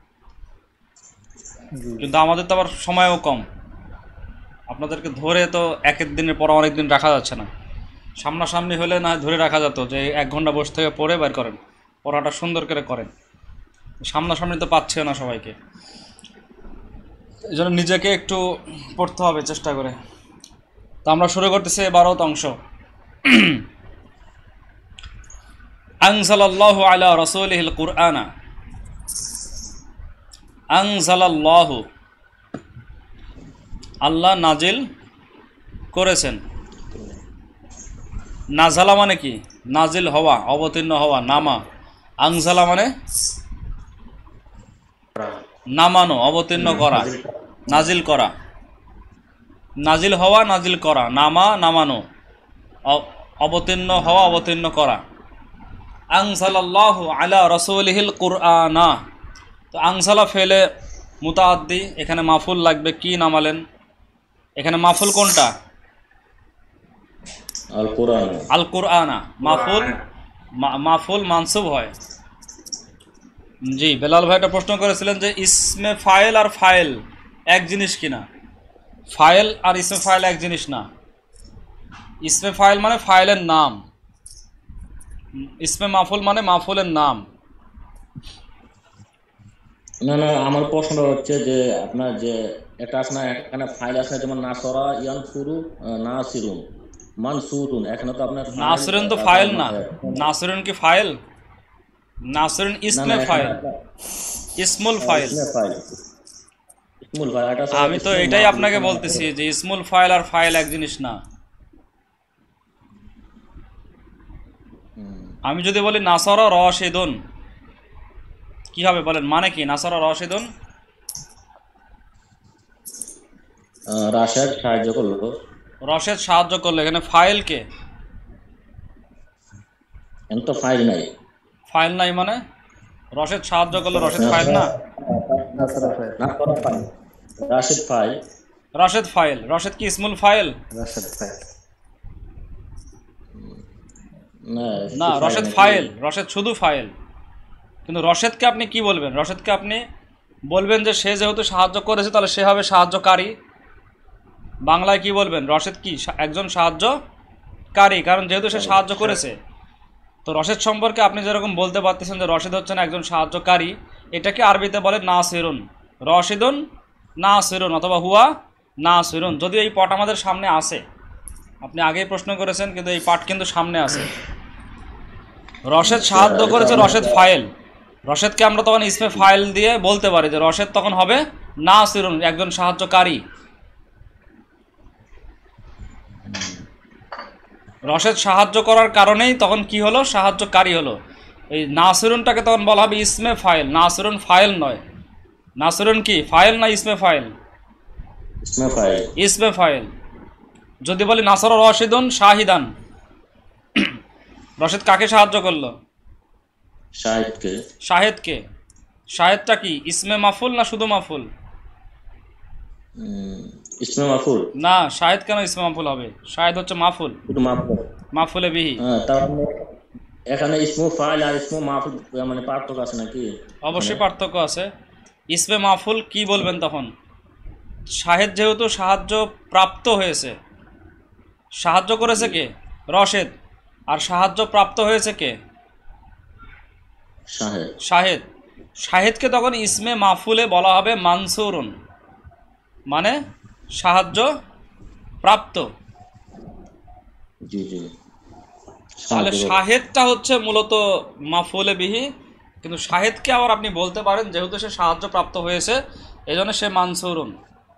কিন্তু আমাদের তো আবার সময়ও কম, আপনাদেরকে ধরে তো এক এক দিনের পর অনেক দিন রাখা যাচ্ছে না। সামনাসামনি হলে না ধরে রাখা যেত যে এক ঘন্টা বসে থেকে পড়ে বের করেন, পড়াটা সুন্দর করে করেন। সামনাসামনি তো পাচ্ছে না সবাইকে, এই জন্য নিজেকে একটু পড়তে হবে চেষ্টা করে। তো আমরা শুরু করতেছি এবারও অংশ। আনজালাল্লাহু আলা রাসূলিহিল কুরআনা, আনজালাল্লাহু আল্লাহ নাজিল করেছেন। নাজালা মানে কি? নাজিল হওয়া, অবতীর্ণ হওয়া, নামা। আনজালা মানে নামানো, অবতীর্ণ করা, নাজিল করা। নাজিল হওয়া, নাজিল করা, নামা, নামানো, অবতীর্ণ হওয়া, অবতীর্ণ করা। আনজালাল্লাহু আলা রাসূলিহিল কুরআনা। তো আনজালা ফেলে মুতাআদ্দি, এখানে মাফুল লাগবে। কি নামালেন? এখানে মাফুল কোনটা? আল কুরআন। আল কুরআনা মাফুল, মাফুল মানসুব হয়। জি, বেলাল ভাই একটা প্রশ্ন করেছিলেন যে ইসমে ফাইল আর ফাইল এক জিনিস কিনা। ফাইল আর ইসমে ফাইল এক জিনিস না। ইসমে ফাইল মানে ফাইলের নাম, ইসমে মাফুল মানে মাফুলের নাম। না না, আমার প্রশ্নটা হচ্ছে যে আপনার যে এটা আছে না, এখানে ফাইল আছে যেমন নাসরা ইয়ানসুরু নাসিরুন মানসুরুন, এখানে তো আপনার নাসিরুন তো ফাইল না। নাসিরুন কি ফাইল? নাসিরুন ইসমে ফাইল, ইসমুল ফাইল। ইসমুল ফাইল। আমি তো এটাই আপনাকে বলতেছি যে ইসমুল ফাইল আর ফাইল এক জিনিস না। আমি যদি বলি নাসরা রাশিদুন, কি হবে বলেন? মানে কি নাসরা রাশিদুন? রাশেদ সাহায্য করলো। রশেদ সাহায্য করলো। এখানে ফাইল কে? এখন তো ফাইল নাই। ফাইল নাই মানে রশেদ সাহায্য করলে রশেদ ফাইল না? নাসরা ফাইল, না করা ফাইল, রাশিদ ফাইল। রশেদ ফাইল, রশেদ কি ইসমুল ফাইল? রাশেদ ফাইল না না, রশেদ ফাইল, রশেদ শুধু ফাইল। কিন্তু রশেদকে আপনি কি বলবেন? রশেদকে আপনি বলবেন যে সে যেহেতু সাহায্য করেছে তাহলে সে হবে সাহায্যকারী। বাংলায় কি বলবেন? রশেদ কি একজন সাহায্যকারী, কারণ যেহেতু সে সাহায্য করেছে। তো রশেদ সম্পর্কে আপনি যেরকম বলতে পারতেছেন যে রশেদ হচ্ছেন একজন সাহায্যকারী, এটাকে আরবিতে বলে নাসিরুন। রশিদুন নাসিরুন অথবা হুয়া নাসিরুন। যদিও এই পাঠ আমাদের সামনে আছে, আপনি আগেই প্রশ্ন করেছেন, কিন্তু এই পাঠ কিন্তু সামনে আছে। রশেদ সাহায্য করেছে, রশেদ ফাইল। রশেদকে আমরা তখন ইসমে ফাইল দিয়ে বলতে পারি যে রশেদ তখন হবে নাসিরুন, একজন সাহায্যকারী। রশেদ সাহায্য করার কারণেই তখন কি হলো? সাহায্যকারী হলো। এই নাসিরুনটাকে তখন বলা হবে ইসমে ফাইল। নাসিরুন ফাইল নয়। নাসিরুন কি ফাইল না ইসমে ফাইল? ইসমে ফাইল। ইসমে ফাইল। যদি বলি নাসর রশিদুন শাহিদান, রশেদ কাকে সাহায্য করলো? শাহিদকে। শাহেদকে। শাহেদটা কি ইসমে মাফুল না শুধু মাফুল? ইসমে মাফুল না, শাহেদ কেন ইসমে মাফুল হবে? শাহেদ হচ্ছে মাফুল, শুধু মাফুল। মাফুলে বিহি। হ্যাঁ, তার মানে এখানে ইসমু ফাইল আর ইসমু মাফুল মানে পার্থক্য আছে নাকি? অবশ্যই পার্থক্য আছে। ইসমে মাফুল কি বলবেন তখন? শাহেদ যেহেতু সাহায্য প্রাপ্ত হয়েছে, সাহায্য করেছে কে? রশেদ। আর সাহায্য প্রাপ্ত হয়েছে কে? শাহেদ। শাহেদ। শাহেদকে তখন ইসমে মাফুলে বলা হবে মানসুরুন, মানে সাহায্য প্রাপ্ত। জি জি। তাহলে শাহেদটা হচ্ছে মূলত মাফুলে বিহি, কিন্তু শাহেদকে আবার আপনি বলতে পারেন যেহেতু সে সাহায্য প্রাপ্ত হয়েছে এই জন্য সে মানসুরুন।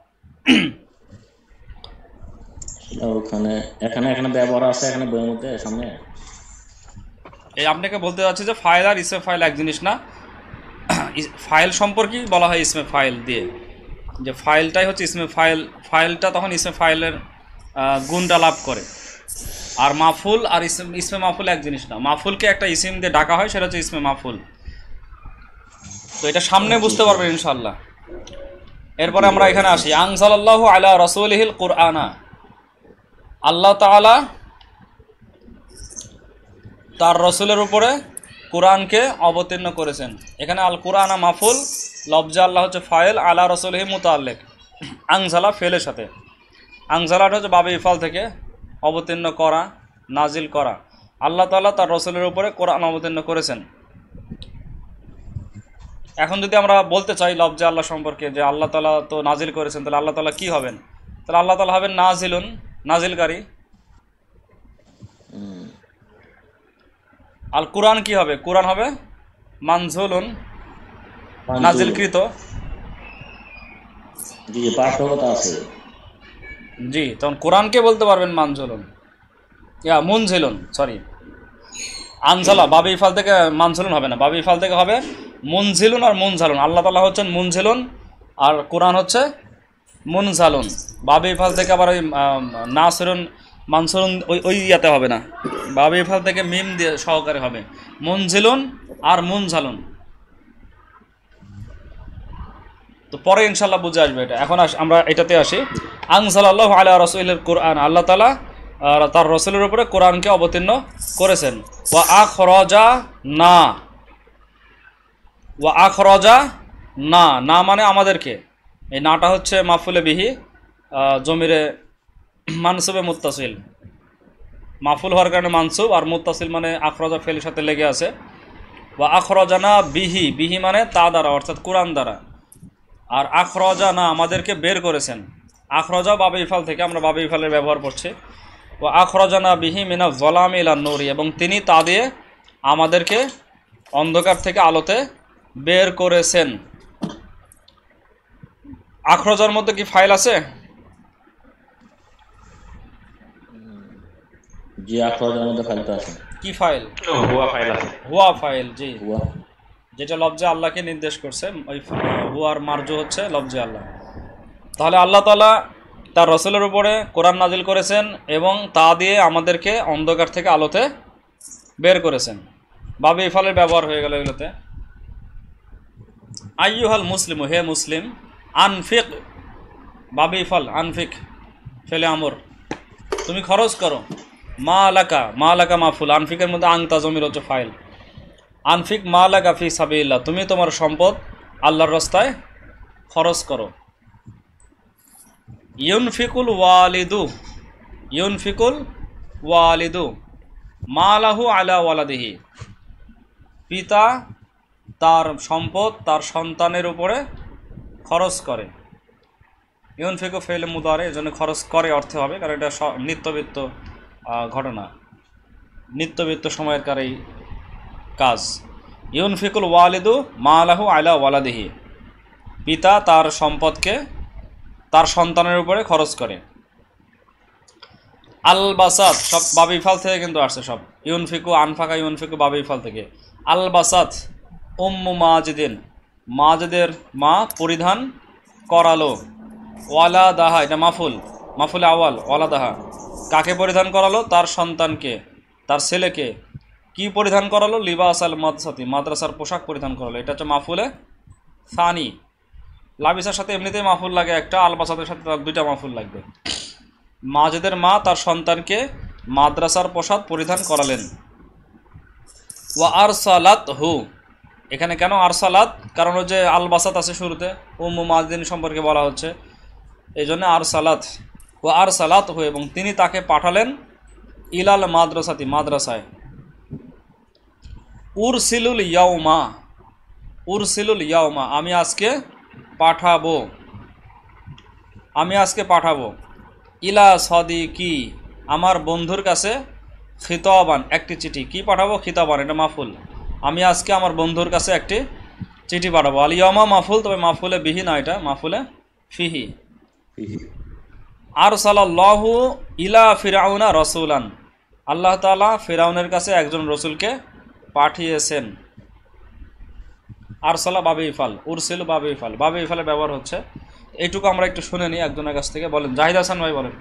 ওখানে এখানে এখানে ব্যবহার আছে এখানে বইয়ের মধ্যে সামনে। এই আপনাকে বলতে যাচ্ছি যে ফাইল আর ইসমে ফাইল এক জিনিস না। ফাইল সম্পর্কেই বলা হয় ইসমে ফাইল দিয়ে, যে ফাইলটাই হচ্ছে ইসমে ফাইল। ফাইলটা তখন ইসমে ফাইলের গুণটা লাভ করে। আর মাফুল আর ইসম ইসমে মাফুল এক জিনিস না। মাফুলকে একটা ইসিম দিয়ে ডাকা হয়, সেটা হচ্ছে ইসমে মাফুল। তো এটা সামনে বুঝতে পারবেন ইনশাল্লাহ। এরপরে আমরা এখানে আসি। আনজালাল্লাহু আলা রাসূলিহিল কুরআনা, আল্লাহ তাআলা তার রসুলের উপরে কোরআনকে অবতীর্ণ করেছেন। এখানে আল কুরআনা মাফুল, লফজে আল্লাহ হচ্ছে ফাইল, আলা রসুলিহি মুতাআল্লিক। আনজালা ফেলের সাথে। আনজালাটা হচ্ছে বাবে ইফাল থেকে অবতীর্ণ করা, নাজিল করা। আল্লাহ তাআলা তার রসুলের উপরে কোরআন অবতীর্ণ করেছেন। এখন যদি আমরা বলতে চাই লফজে আল্লাহ সম্পর্কে যে আল্লাহ তাআলা তো নাজিল করেছেন, তাহলে আল্লাহ তাআলা কি হবেন? তাহলে আল্লাহ তাআলা হবেন নাজিলুন, নাজিলকারী। আল কুরআন কি হবে? কুরআন হবে মানজুলুন, নাজিলকৃত। জি, পার্থক্যতা আছে। জি, তখন কোরআনকে বলতে পারবেন মানজুলুন, ইয়া মুনজিলুন, সরি আনজালা বাবে ইফাল থেকে মানজুলুন হবে না, বাবে ইফাল থেকে হবে মুনজিলুন আর মুনজালুন। আল্লাহ তাআলা হচ্ছেন মুনজিলুন আর কোরআন হচ্ছে মুনজালুন। বাবে ইফাল থেকে আবার ওই নাসিরুন মানসুরুন ওই ওই ইয়াতে হবে না, বাবে ইফাল থেকে মিম দিয়ে সহকারে হবে মুনজিলুন আর মুনজালুন। তো পরে ইনশাল্লাহ বুঝে আসবে এটা। এখন আমরা এটাতে আসি। আনজালাল্লাহু আলা রাসূলিল কুরআন, আল্লাহ তাআলা তার রসুলের উপরে কোরআনকে অবতীর্ণ করেছেন। ওয়া আখরাজা না, ওয়া আখরাজা না, না মানে আমাদেরকে। এই নাটা হচ্ছে মাফুলে বিহি, জমিরে মানসুবে মুত্তাসিল। মাফুল হওয়ার কারণে মানসুব, আর মুত্তাসিল মানে আখরাজা ফেলের সাথে লেগে আছে। ওয়া আখরাজানা বিহি, বিহি মানে তা দ্বারা, অর্থাৎ কোরআন দ্বারা। আর আখরাজা না, আমাদেরকে বের করেছেন। আখরাজা বাবে ইফাল থেকে, আমরা বাবে ইফালের ব্যবহার করছি। ও আখরাজানা বিহি মিনা যলামি ইলা নূরি, এবং তিনি তা দিয়ে আমাদেরকে অন্ধকার থেকে আলোতে বের করেছেন। আখরাজার মধ্যে কি ফাইল আছে? জি, আখরাজার মধ্যে ফাইলটা আছে। কি ফাইল? হুয়া ফাইল আছে। হুয়া ফাইল। জি, হুয়া, যেটা লফজে আল্লাহকে নির্দেশ করছে, ওই হুয়ার মারজু হচ্ছে লফজে আল্লাহ। তাহলে আল্লাহ তাআলা তার রসুলের উপরে কোরআন নাজিল করেছেন এবং তা দিয়ে আমাদেরকে অন্ধকার থেকে আলোতে বের করেছেন। বাবে ইফালের ব্যবহার হয়ে গেল এগুলোতে। আইয়ুহাল মুসলিম, হে মুসলিম, আনফিক, বাবে ইফাল আনফিক ফেলে আমর, তুমি খরচ করো। মা আলাকা, মা আলাকা মাফুল, আনফিকের মধ্যে আংতা জমির হচ্ছে ফাইল। আনফিক মা আলাকা ফি সাবিলিল্লাহ, তুমি তোমার সম্পদ আল্লাহর রাস্তায় খরচ করো। ইউনফিকুল ওয়ালিদু, ইউনফিকুল ওয়ালিদু মালাহু আলা ওয়ালাদিহি, পিতা তার সম্পদ তার সন্তানের উপরে খরচ করে। ইউনফিকু ফেল মুদারে, এজন্য খরচ করে অর্থে হবে, কারণ এটা নিত্যবিত্ত ঘটনা, নিত্যবিত্ত সময়কার এই কাজ। ইউনফিকুল ওয়ালিদু মালাহু আলা ওয়ালাদিহি, পিতা তার সম্পদকে তার সন্তানের উপরে খরচ করে। আলবাসাত সব বাবে ইফাল থেকে কিন্তু আসছে সব। ইউনফিকু আনফাকা ইউনফিকু বাবে ইফাল থেকে। আলবাসাত উম্মু মাজিদিন, মাজিদের মা পরিধান করালো। ওয়ালা দাহা, এটা মাফুল, মাফুল আওয়াল, ওয়ালা দাহা, কাকে পরিধান করালো? তার সন্তানকে, তার ছেলেকে। কি পরিধান করালো? লিবাস আল মাদ্রাসাতি, মাদ্রাসার পোশাক পরিধান করালো। এটা হচ্ছে মাফুলে সানি। লাবিসার সাথে এমনিতেই মাফুল লাগে একটা, আলবাসাতের সাথে তার দুইটা মাফুল লাগবে। মাজিদের মা তার সন্তানকে মাদ্রাসার পোশাক পরিধান করালেন। ওয়া আরসালাত হু, এখানে কেন আরসালাত? কারণ হচ্ছে আলবাসাত আছে শুরুতে, উম্মু মাজিদিন সম্পর্কে বলা হচ্ছে, এই জন্য আরসালাত। ওয়া আরসালাত হু, এবং তিনি তাকে পাঠালেন ইলাল মাদ্রাসাতি, মাদ্রাসায়। উরসিলুল ইয়াউমা, উরসিলুল ইয়াউমা, আমি আজকে পাঠাবো, আমি আজকে পাঠাবো। ইলা সাদিকি, আমার বন্ধুর কাছে। খিতাবান, একটি চিঠি। কি পাঠাবো? খিতাবান, এটা মাফুল। আমি আজকে আমার বন্ধুর কাছে একটি চিঠি পাঠাবো। আল ইয়াউমা মাফুল, তবে মাফুলে বিহি না, এটা মাফুলে ফিহি। আরসালাল্লাহু ইলা ফিরআউনা রাসূলান, আল্লাহ তাআলা ফিরআউনের কাছে একজন রসুলকে পাঠিয়েছেন। আরসালা বাবে ইফাল, উরসিল বাবে ইফাল, বাবে ইফালের ব্যবহার হচ্ছে। এইটুকু আমরা একটু শুনে নিই একজনের কাছ থেকে। বলেন, জাহিদ হাসান ভাই বলেন।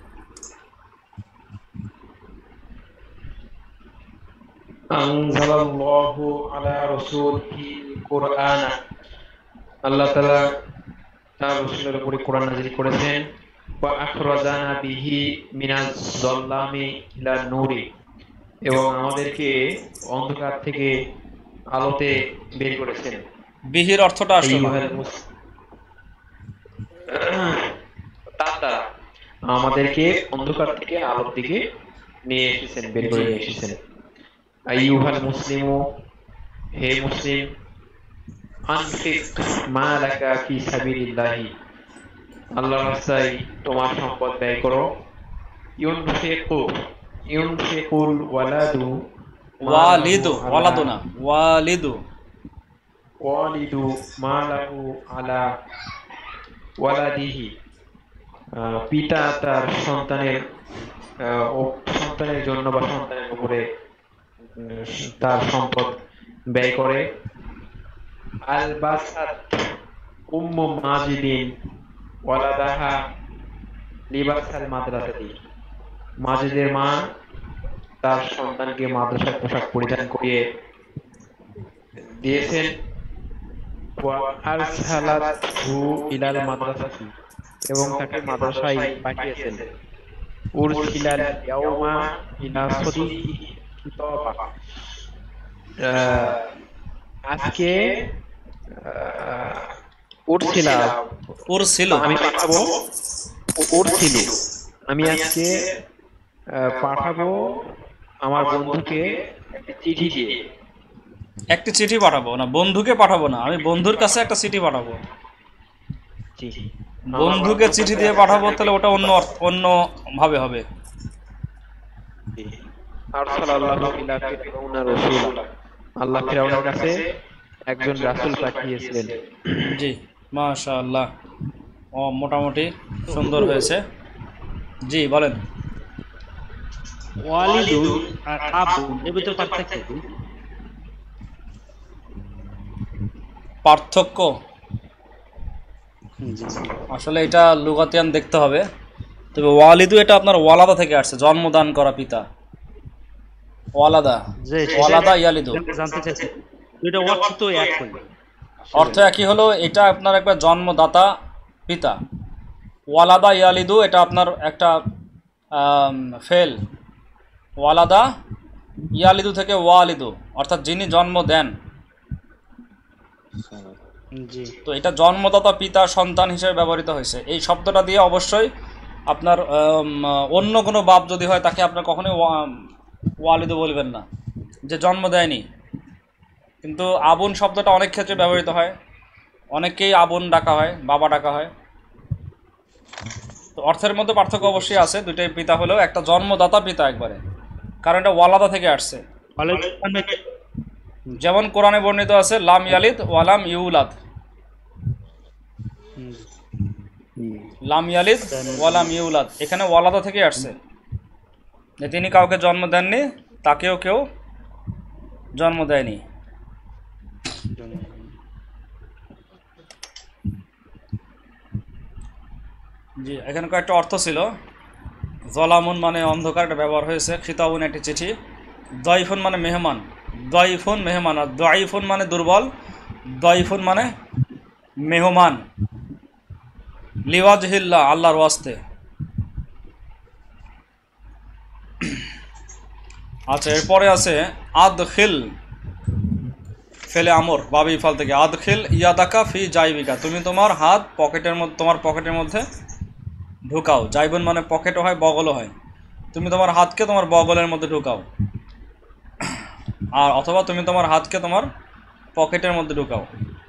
আনজালাল্লাহু আলা রাসূলিহিল কুরআন, আল্লাহ তাআলা তার রাসূলের উপরে কোরআন নাযিল করেছেন। ওয়া আখরাজানা বিহি মিনাজ যাল্লামি ইলা নূরি, এবং আমাদেরকে অন্ধকার থেকে আলোতে বের করেছেন। বিহির অর্থটা আসলে তার দ্বারা আমাদেরকে অন্ধকার থেকে আলোর দিকে নিয়ে এসেছেন, বের করে নিয়ে এসেছেন। আইয়ুহাল মুসলিমু, হে মুসলিম, আনফিক মা লাকা ফি সাবিলিল্লাহি, আল্লাহর রাস্তায় তোমার সম্পদ ব্যয় করো। ইউনফিকু, ইউনফিকুল ওয়ালাদু, ওয়ালিদু, ওয়ালাদু না, ওয়ালিদু, ওয়ালিদু মালাহু আলা ওয়ালাদিহি, পিতা তার সন্তানের সন্তানের জন্য বা সন্তানের উপরে তার সম্পদ ব্যয় করে। আলবাসাত উম্মু মাজিদিন ওয়ালাদাহা লিবাসাল মাদ্রাসাতি, মাজিদের মা তার সন্তানকে মাদ্রাসার পোশাক পরিধান করিয়ে দিয়েছেন। ওয়া আরসালাতহু ইলাল মাদ্রাসাতি, এবং তাকে মাদ্রাসায় পাঠিয়েছেন। উরসিলাল ইয়াউমা ইলা সাদিকি কিতাবা, আজকে উরসিলা, উরসিলু, আমি পাঠাবো। উরসিলু, আমি আজকে পাঠাবো আমার বন্ধুকে একটা চিঠি দিয়ে। একটি চিঠি পাঠাবো না, বন্ধুকে পাঠাবো না, আমি বন্ধুর কাছে একটা চিঠি পাঠাবো। বন্ধুকে চিঠি দিয়ে পাঠাবো, তাহলে ওটা অন্য অন্য ভাবে হবে। আল্লাহ ফিরআউনের কাছে একজন রাসূল পাঠিয়েছিলেন। জি, মাশাআল্লাহ, ও মোটামুটি সুন্দর হয়েছে। জি বলেন। ওয়ালিদুন আর আবু, এর ভিতরে পার্থক্য কি? পার্থক্য আসলে এটা লুগাতিয়ান দেখতে হবে। তবে ওয়ালিদু এটা আপনার ওয়ালাদা থেকে আসছে, জন্মদান করা পিতা। ওয়ালাদা যে ওয়ালাদা ইয়ালিদু জানতে চাইছি দুইটা অর্থ তো এক হইল অর্থ একই হলো। এটা আপনার একটা জন্মদাতা পিতা। ওয়ালাদা ইয়ালিদু এটা আপনার একটা ফেল। ওয়ালাদা ইয়ালিদু থেকে ওয়ালিদু অর্থাৎ যিনি জন্ম দেন। জি তো এটা জন্মদাতা পিতা সন্তান হিসেবে ব্যবহৃত হয়েছে। এই শব্দটা দিয়ে অবশ্যই আপনার অন্য কোনো বাপ যদি হয় তাকে আপনার কখনোই ওয়ালিদু বলবেন না, যে জন্ম দেয়নি। কিন্তু আবুন শব্দটা অনেক ক্ষেত্রে ব্যবহৃত হয়, অনেককেই আবুন ডাকা হয়, বাবা ডাকা হয়। তো অর্থের মধ্যে পার্থক্য অবশ্যই আছে। দুইটাই পিতা হলেও একটা জন্মদাতা পিতা একবারে, কারণ এটা ওয়ালাদা থেকে আসছে। যেমন কোরআনে বর্ণিত আছে লাম ইয়ালিদ ওয়ালাম ইউলাদ, লাম ইয়ালিদ ওয়ালাম ইউলাদ, এখানে ওয়ালাদা থেকে আসছে যে তিনি কাউকে জন্ম দেননি, তাকেও কেউ জন্ম দেয়নি। জি, এখানে কয়েকটা অর্থ ছিল। জলামুন মানে অন্ধকার, এটা ব্যবহার হয়েছে। খিতাবুন একটি চিঠি। দয়ফুন মানে মেহমান, দয়ফুন মেহমান। আর দয়ফুন মানে দুর্বল, দয়ফুন মানে মেহমান। লিওয়াজহিল্লাহ আল্লাহর ওয়াস্তে। আচ্ছা, এরপরে আছে আদখিল ফেলে আমর বাবি ফাল থেকে। আদখিল ইয়াদাকা ফি জাইবিকা, তুমি তোমার হাত পকেটের মধ্যে তোমার পকেটের মধ্যে ঢুকাও। জাইবুন মানে পকেটও হয় বগলও হয়। তুমি তোমার হাতকে তোমার বগলের মধ্যে ঢুকাও, আর অথবা তুমি তোমার হাতকে তোমার পকেটের মধ্যে ঢুকাও।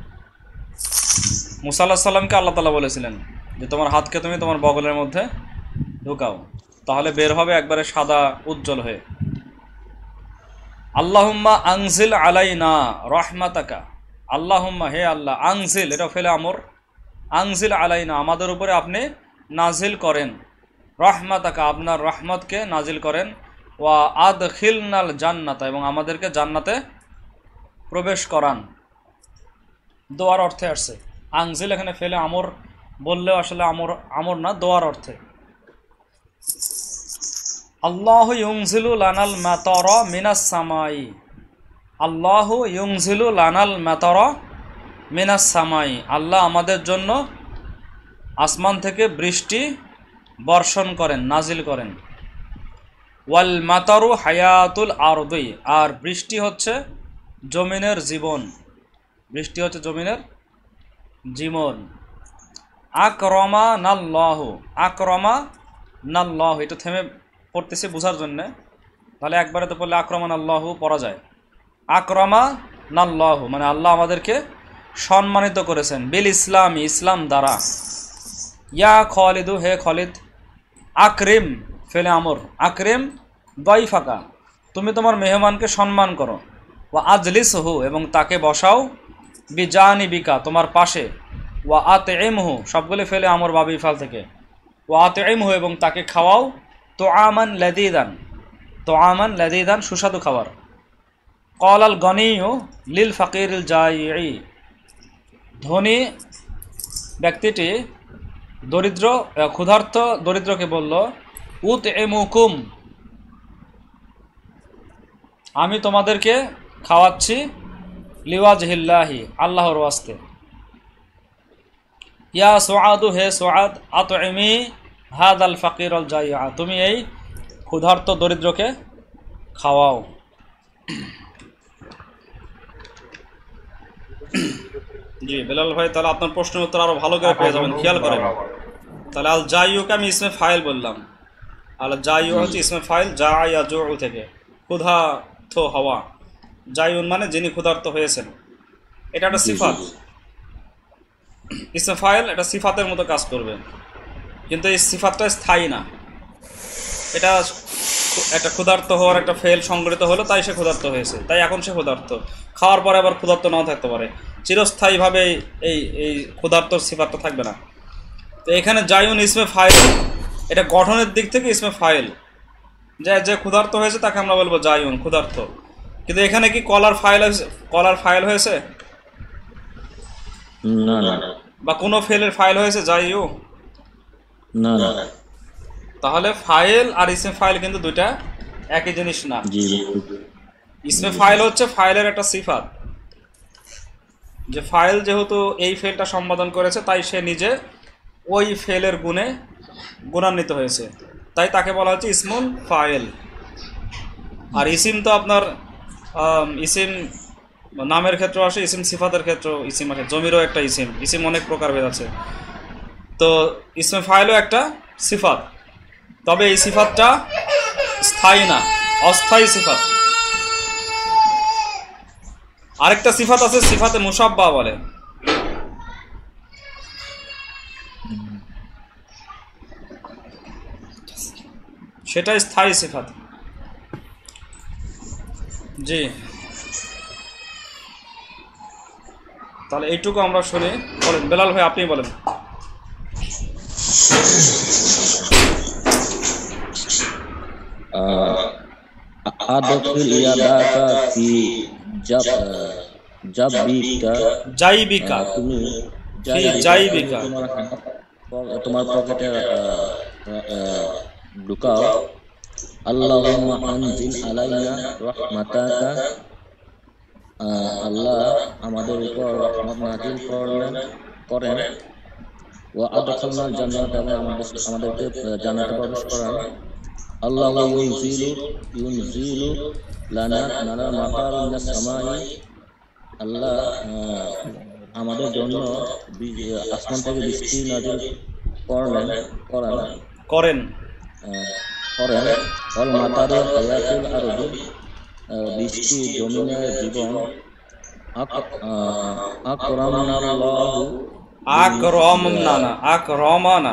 মুসা আলাইহিস সালামকে আল্লাহ তাআলা বলেছিলেন যে তোমার হাতকে তুমি তোমার বগলের মধ্যে ঢুকাও, তাহলে বের হবে একবারে সাদা উজ্জ্বল হয়ে। আল্লাহুম্মা আনজিল আলাইনা রাহমাতাকা, আল্লাহুম্মা হে আল্লাহ, আনজিল এটা ফেলে আমর, আনজিল আলাইনা আমাদের উপরে আপনি নাজিল করেন, রাহমাতাকা আপনার রহমতকে নাজিল করেন, ওয়া আদখিলনাল জান্নাতা এবং আমাদেরকে জান্নাতে প্রবেশ করান। দোয়ার অর্থে আসছে। আনজিল এখানে ফেলে আমর বললেও আসলে আমর আমর না, দোয়ার অর্থে। আল্লাহু ইউনজিলু লানাল মাতারা মিনাস সামাই, আল্লাহু ইউনজিলু লানাল মাতারা মিনাস সামাই, আল্লাহ আমাদের জন্য আসমান থেকে বৃষ্টি বর্ষণ করেন, নাজিল করেন। ওয়াল মাতারু হায়াতুল আরদি, আর বৃষ্টি হচ্ছে জমিনের জীবন, বৃষ্টি হচ্ছে জমিনের জীবন। আকরমা নাল্লাহু, আকরমা নাল্লাহু এটা থেমে পড়তেছি বোঝার জন্যে, তাহলে একবারে তো পড়লে আক্রমান আল্লাহু পড়া যায়। আকরমা নাল্লাহু মানে আল্লাহ আমাদেরকে সম্মানিত করেছেন, বিল ইসলামী ইসলাম দ্বারা। ইয়া খালিদু হে খালিদ, আকরিম ফেলে আমর, আকরিম দয়ফাকা তুমি তোমার মেহমানকে সম্মান করো। ওয়া আজলিসহু এবং তাকে বসাও, বিজানিবিকা তোমার পাশে। ওয়া আতইমহু সবগুলো ফেলে আমর বাবি ফাল থেকে। ওয়া আতইমহু এবং তাকে খাওয়াও, তো আমান লাদিদান, তো আমান লাদিদান সুস্বাদু খাবার। কল আল গনিউ লিল ফাকিরিল জাইই, ধনী ব্যক্তিটি দরিদ্র ক্ষুধার্ত দরিদ্রকে বলল, উত এমুকুম আমি তোমাদেরকে খাওয়াচ্ছি, লিওয়াজহিল্লাহি আল্লাহর ওয়াস্তে। ইয়া সুআদু হে সুআদ, আতইমি হাদাল ফাকির আল জাইআ তুমি এই ক্ষুধার্ত দরিদ্রকে খাওয়াও। জি বেলাল ভাই, তাহলে আপনার প্রশ্নের উত্তর আরো ভালো করে পেয়ে যাবেন, খেয়াল করেন। তাহলে আল জাইউকে আমি ইসমে ফাইল বললাম, আল জাইউ হচ্ছে ইসমে ফাইল জা ইয়াজু থেকে, ক্ষুধার্ত হওয়া। জাইউন মানে যিনি ক্ষুধার্ত হয়েছেন, এটা একটা সিফাত। ইসমে ফাইল এটা সিফাতের মতো কাজ করবে, কিন্তু এই সিফাতটা স্থায়ী না। এটা একটা ক্ষুধার্ত হওয়ার একটা ফেল সংগঠিত হলো, তাই সে ক্ষুধার্ত হয়েছে, তাই এখন সে ক্ষুধার্ত। খাওয়ার পরে আবার ক্ষুধার্ত নাও থাকতে পারে, চিরস্থায়ীভাবে এই এই ক্ষুধার্ত সিফাতটা থাকবে না। তো এখানে জায়ুন ইসমে ফাইল, এটা গঠনের দিক থেকে ইসমে ফাইল, যে যে ক্ষুধার্ত হয়েছে তাকে আমরা বলবো জায়ুন ক্ষুধার্ত। কিন্তু এখানে কি কলার ফাইল হয়েছে, কলার ফাইল হয়েছে না না, বা কোনো ফেলের ফাইল হয়েছে জাইউ না না। তাহলে ফাইল আর ইসমে ফাইল কিন্তু দুইটা একই জিনিস না। জি ইসমে ফাইল হচ্ছে ফাইলের একটা সিফাত, যে ফাইল যেহেতু এই ফেলটা সম্পাদন করেছে তাই সে নিজে ওই ফেলের গুণে গুণান্বিত হয়েছে, তাই তাকে বলা হচ্ছে ইসমুল ফাইল। আর ইসিম তো আপনার ইসিম নামের ক্ষেত্রে আসে, ইসিম সিফাতের ক্ষেত্রেও ইসিম আসে, জমিরও একটা ইসিম, ইসিম অনেক প্রকারভেদ আছে। তো ইসমে ফাইলও একটা সিফাত, তবে এই সিফাতটা স্থায়ী না, অস্থায়ী সিফাত। আরেকটা সিফাত আছে সিফাতে মুসাব্বা বলে, সেটা স্থায়ী সিফাত। জি, তাহলে এইটুকু আমরা শুনি। বলেন বেলাল ভাই, আপনি বলেন। আদখিল ইয়াদাকা ফি জাব জাবিকা জাইবিকা, তুমি ফি জাইবিকা, তোমার তোমার পকেটে ঢুকাও। আল্লাহুম্মা আনজিল আলাইনা রাহমাতাকা, আল্লাহ আমাদের উপর রহমত নাযিল করলেন করেন। ওয়া আদখালনাল জান্নাত, এবং আমাদের আমাদেরকে জান্নাতে প্রবেশ করান। আল্লাহু ইউনজিলু ইউনজিলু লানা নানা মাতার মিনাস সামাই, আল্লাহ আমাদের জন্য আসমান থেকে বৃষ্টি নাযিল করলেন করেন করেন করেন অল মাতারে হায়াতুল আরদি, বৃষ্টি জমিনের জীবন। আকরামনাল্লাহু আকরামনা আকরামানা,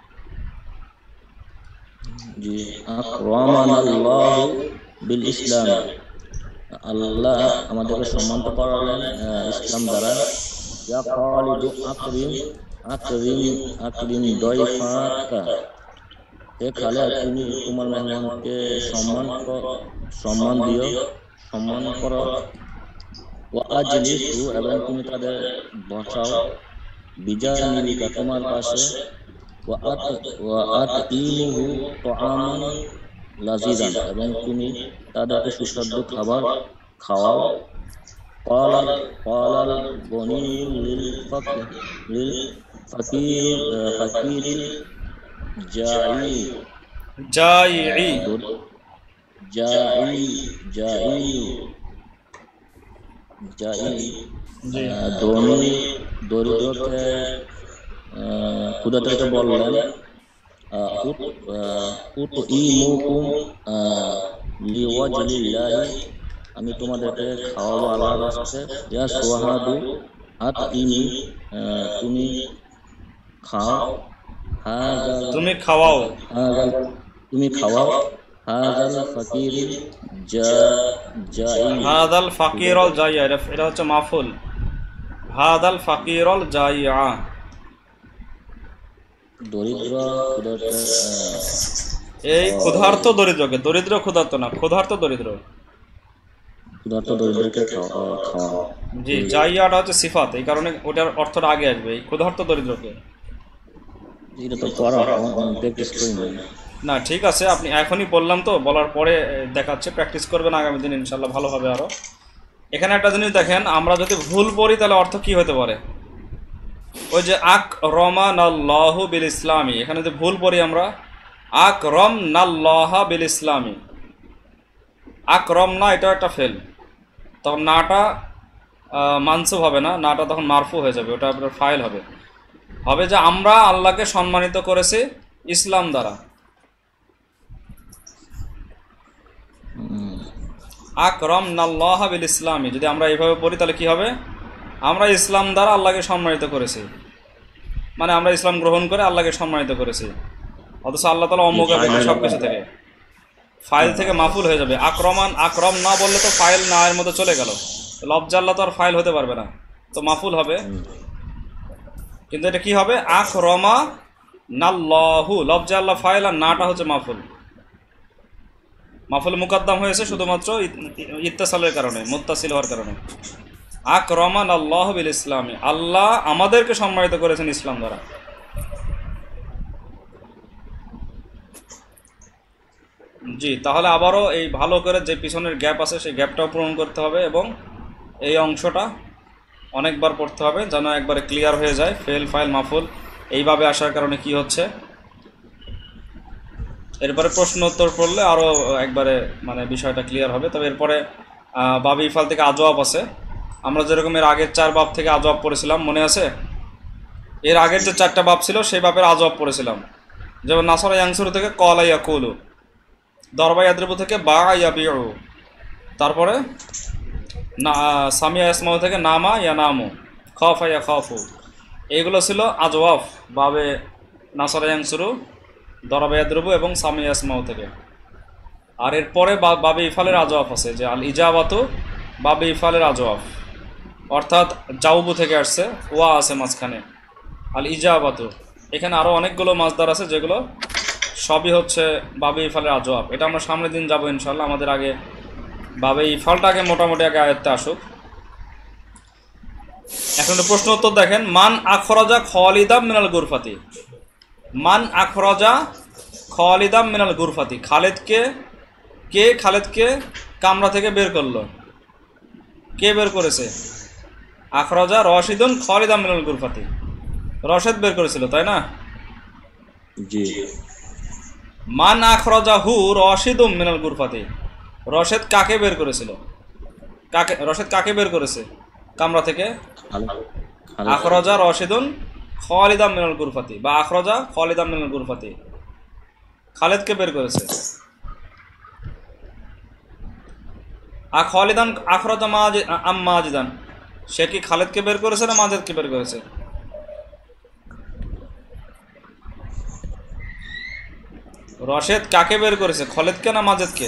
জি আকরামানাল্লাহু বিল ইসলাম, আল্লাহ আমাদেরকে সম্মানিত করালেন ইসলাম দ্বারা। ইয়া খালিদু আকরিম আকরিম আকরিম দয়ফাকা, হে খালেদ তুমি তোমার মেহমানকে সম্মান সম্মান দিও, সম্মান করো। ওয়া আজলিসু, এবং তুমি তাদের বসাও। বিজানিবিকা, তোমার পাশে। ওয়া আত ওয়া আতইমুহু তাআমান লাযিজান, এবং তুমি তাদেরকে সুস্বাদু খাবার খাওয়াও। ক্বালাল ক্বালাল গনিয়্যু লিল ফাকির লিল ফাকির ফাকিরিল জাই জাইই, জাই জাই জাই ধনী দরিদ্রকে ক্ষুধার্তকে বললেন উত ইমুকুম লিওয়াজলিল্লাহি, আমি তোমাদেরকে খাওয়াবো আল্লাহর রাস্তায়। ইয়া সুহাদু আত ইনি, তুমি খাও। হাযাল তুমি খাওয়াও, হাযাল তুমি খাওয়াও। হাযাল ফাকিরিল জাই, হাদাল ফাকিরল জাইয়া, এটা হচ্ছে মাফুল। হাদাল ফাকিরল জাইয়া, দরিদ্র ক্ষুধার্ত, এই ক্ষুধার্ত দরিদ্রকে, দরিদ্র ক্ষুধার্ত না, ক্ষুধার্ত দরিদ্র, ক্ষুধার্ত দরিদ্রকে খাওয়াও। জি, জাইয়াটা হচ্ছে সিফাত, এই কারণে ওটার অর্থটা আগে আসবে, এই ক্ষুধার্ত দরিদ্রকে। এটা তো পড়া প্র্যাকটিস করি না। না ঠিক আছে, আপনি এখনই বললাম তো, বলার পরে দেখাচ্ছে, প্র্যাকটিস করবেন আগামী দিন ইনশাল্লাহ ভালো হবে আরো। এখানে একটা জিনিস দেখেন, আমরা যদি ভুল পড়ি তাহলে অর্থ কি হতে পারে? ওই যে আকরামানাল্লাহু বিল ইসলামি, এখানে যে ভুল পড়ি আমরা আকরামনাল্লাহা বিল ইসলামি, আকরম না, এটা একটা ফেল, তখন নাটা মানসুব হবে না, নাটা তখন মারফু হয়ে যাবে, ওটা আপনার ফাইল হবে। হবে যে আমরা আল্লাহকে সম্মানিত করেছি ইসলাম দ্বারা। আকরামনাল্লাহা বিল ইসলামি, যদি আমরা এইভাবে পড়ি তাহলে কি হবে? আমরা ইসলাম দ্বারা আল্লাহকে সম্মানিত করেছি, মানে আমরা ইসলাম গ্রহণ করে আল্লাহকে সম্মানিত করেছি, অথচ আল্লাহ তাআলা অমোঘ সব কিছু থেকে, ফাইল থেকে মাফুল হয়ে যাবে। আক্রমান আকরম না বললে তো ফাইল না এর মধ্যে চলে গেল, লফজ আল্লাহ তো আর ফাইল হতে পারবে না, তো মাফুল হবে। কিন্তু এটা কি হবে? আকরমা নাল্লাহু, লফজ আল্লাহ ফাইল, আর নাটা হচ্ছে মাফুল। মাফুল মুকদ্দম হয়েছে শুধুমাত্র ইত্তিসালের কারণে, মুত্তাসিল হওয়ার কারণে। আকরমান আল্লাহ বিল ইসলামী, আল্লাহ আমাদেরকে সম্মানিত করেছেন ইসলাম দ্বারা। জি, তাহলে আবারও এই ভালো করে যে পিছনের গ্যাপ আছে সেই গ্যাপটাও পূরণ করতে হবে এবং এই অংশটা অনেকবার পড়তে হবে যেন একবারে ক্লিয়ার হয়ে যায়। ফেল ফাইল মাফুল এইভাবে আসার কারণে কি হচ্ছে, এরপরে প্রশ্ন উত্তর পড়লে আরও একবারে মানে বিষয়টা ক্লিয়ার হবে। তবে এরপরে বাবি ইফাল থেকে আজওয়াব আছে। আমরা যেরকম এর আগের চার বাব থেকে আজওয়াব পড়েছিলাম, মনে আছে? এর আগের যে চারটা বাব ছিল সেই বাবের আজওয়াব পড়েছিলাম। যেমন নাসরা ইয়াংসুরু থেকে কলা ইয়াকুলু, দরবা ইয়াদরিবু থেকে বা ইয়াবিউ, তারপরে না সামিয়া ইসমাউ থেকে নামা ইয়া নামু, খাফা ইয়া খাফু। এইগুলো ছিল আজওয়াব বাবে নাসরা ইয়াংসুরু, দরবা ইয়াদরিবু এবং সামিয়া ইসমাউ থেকে। আর এরপরে বাবে ইফালের আজওয়াব আছে, যে আল ইজাবাতু বাবে ইফালের আজওয়াব, অর্থাৎ জাউবু থেকে আসছে, ওয়া আছে মাঝখানে, আল ইজাবাতু। এখানে আরও অনেকগুলো মাসদার আছে যেগুলো সবই হচ্ছে বাবে ইফালের আজওয়াব। এটা আমরা সামনের দিন যাবো ইনশাল্লাহ। আমাদের আগে বাবে ইফালটা আগে মোটামুটি আগে আয়ত্তে আসুক। এখন প্রশ্ন উত্তর দেখেন, মান আখরাজা খালিদাম মিনাল গুরফাতি। মান আখরাজা খালিদাম মিনাল গুরফাতি, খালেদকে কে খালেদকে কামরা থেকে বের করলো? কে বের করেছে? আখরাজা রশিদুন খালিদাম মিনাল গুরফাতি, রশেদ বের করেছিল, তাই না? জি। মান আখরাজাহু রশিদুম মিনাল গুরফাতি, রশেদ কাকে বের করেছিল? কাকে রশেদ কাকে বের করেছে কামরা থেকে? আখরাজা রশিদুন খালিদাম মিনাল গুরফাতি, বা আখরাজা খালিদাম মিনাল গুরফাতি, খালেদকে বের করেছে। আর খালিদান আখরাজা মাজিদ আম মাজিদান, সে কি খালেদকে বের করেছে না মাজেদকে বের করেছে? রশেদ কাকে বের করেছে, খালেদকে না মাজেদকে?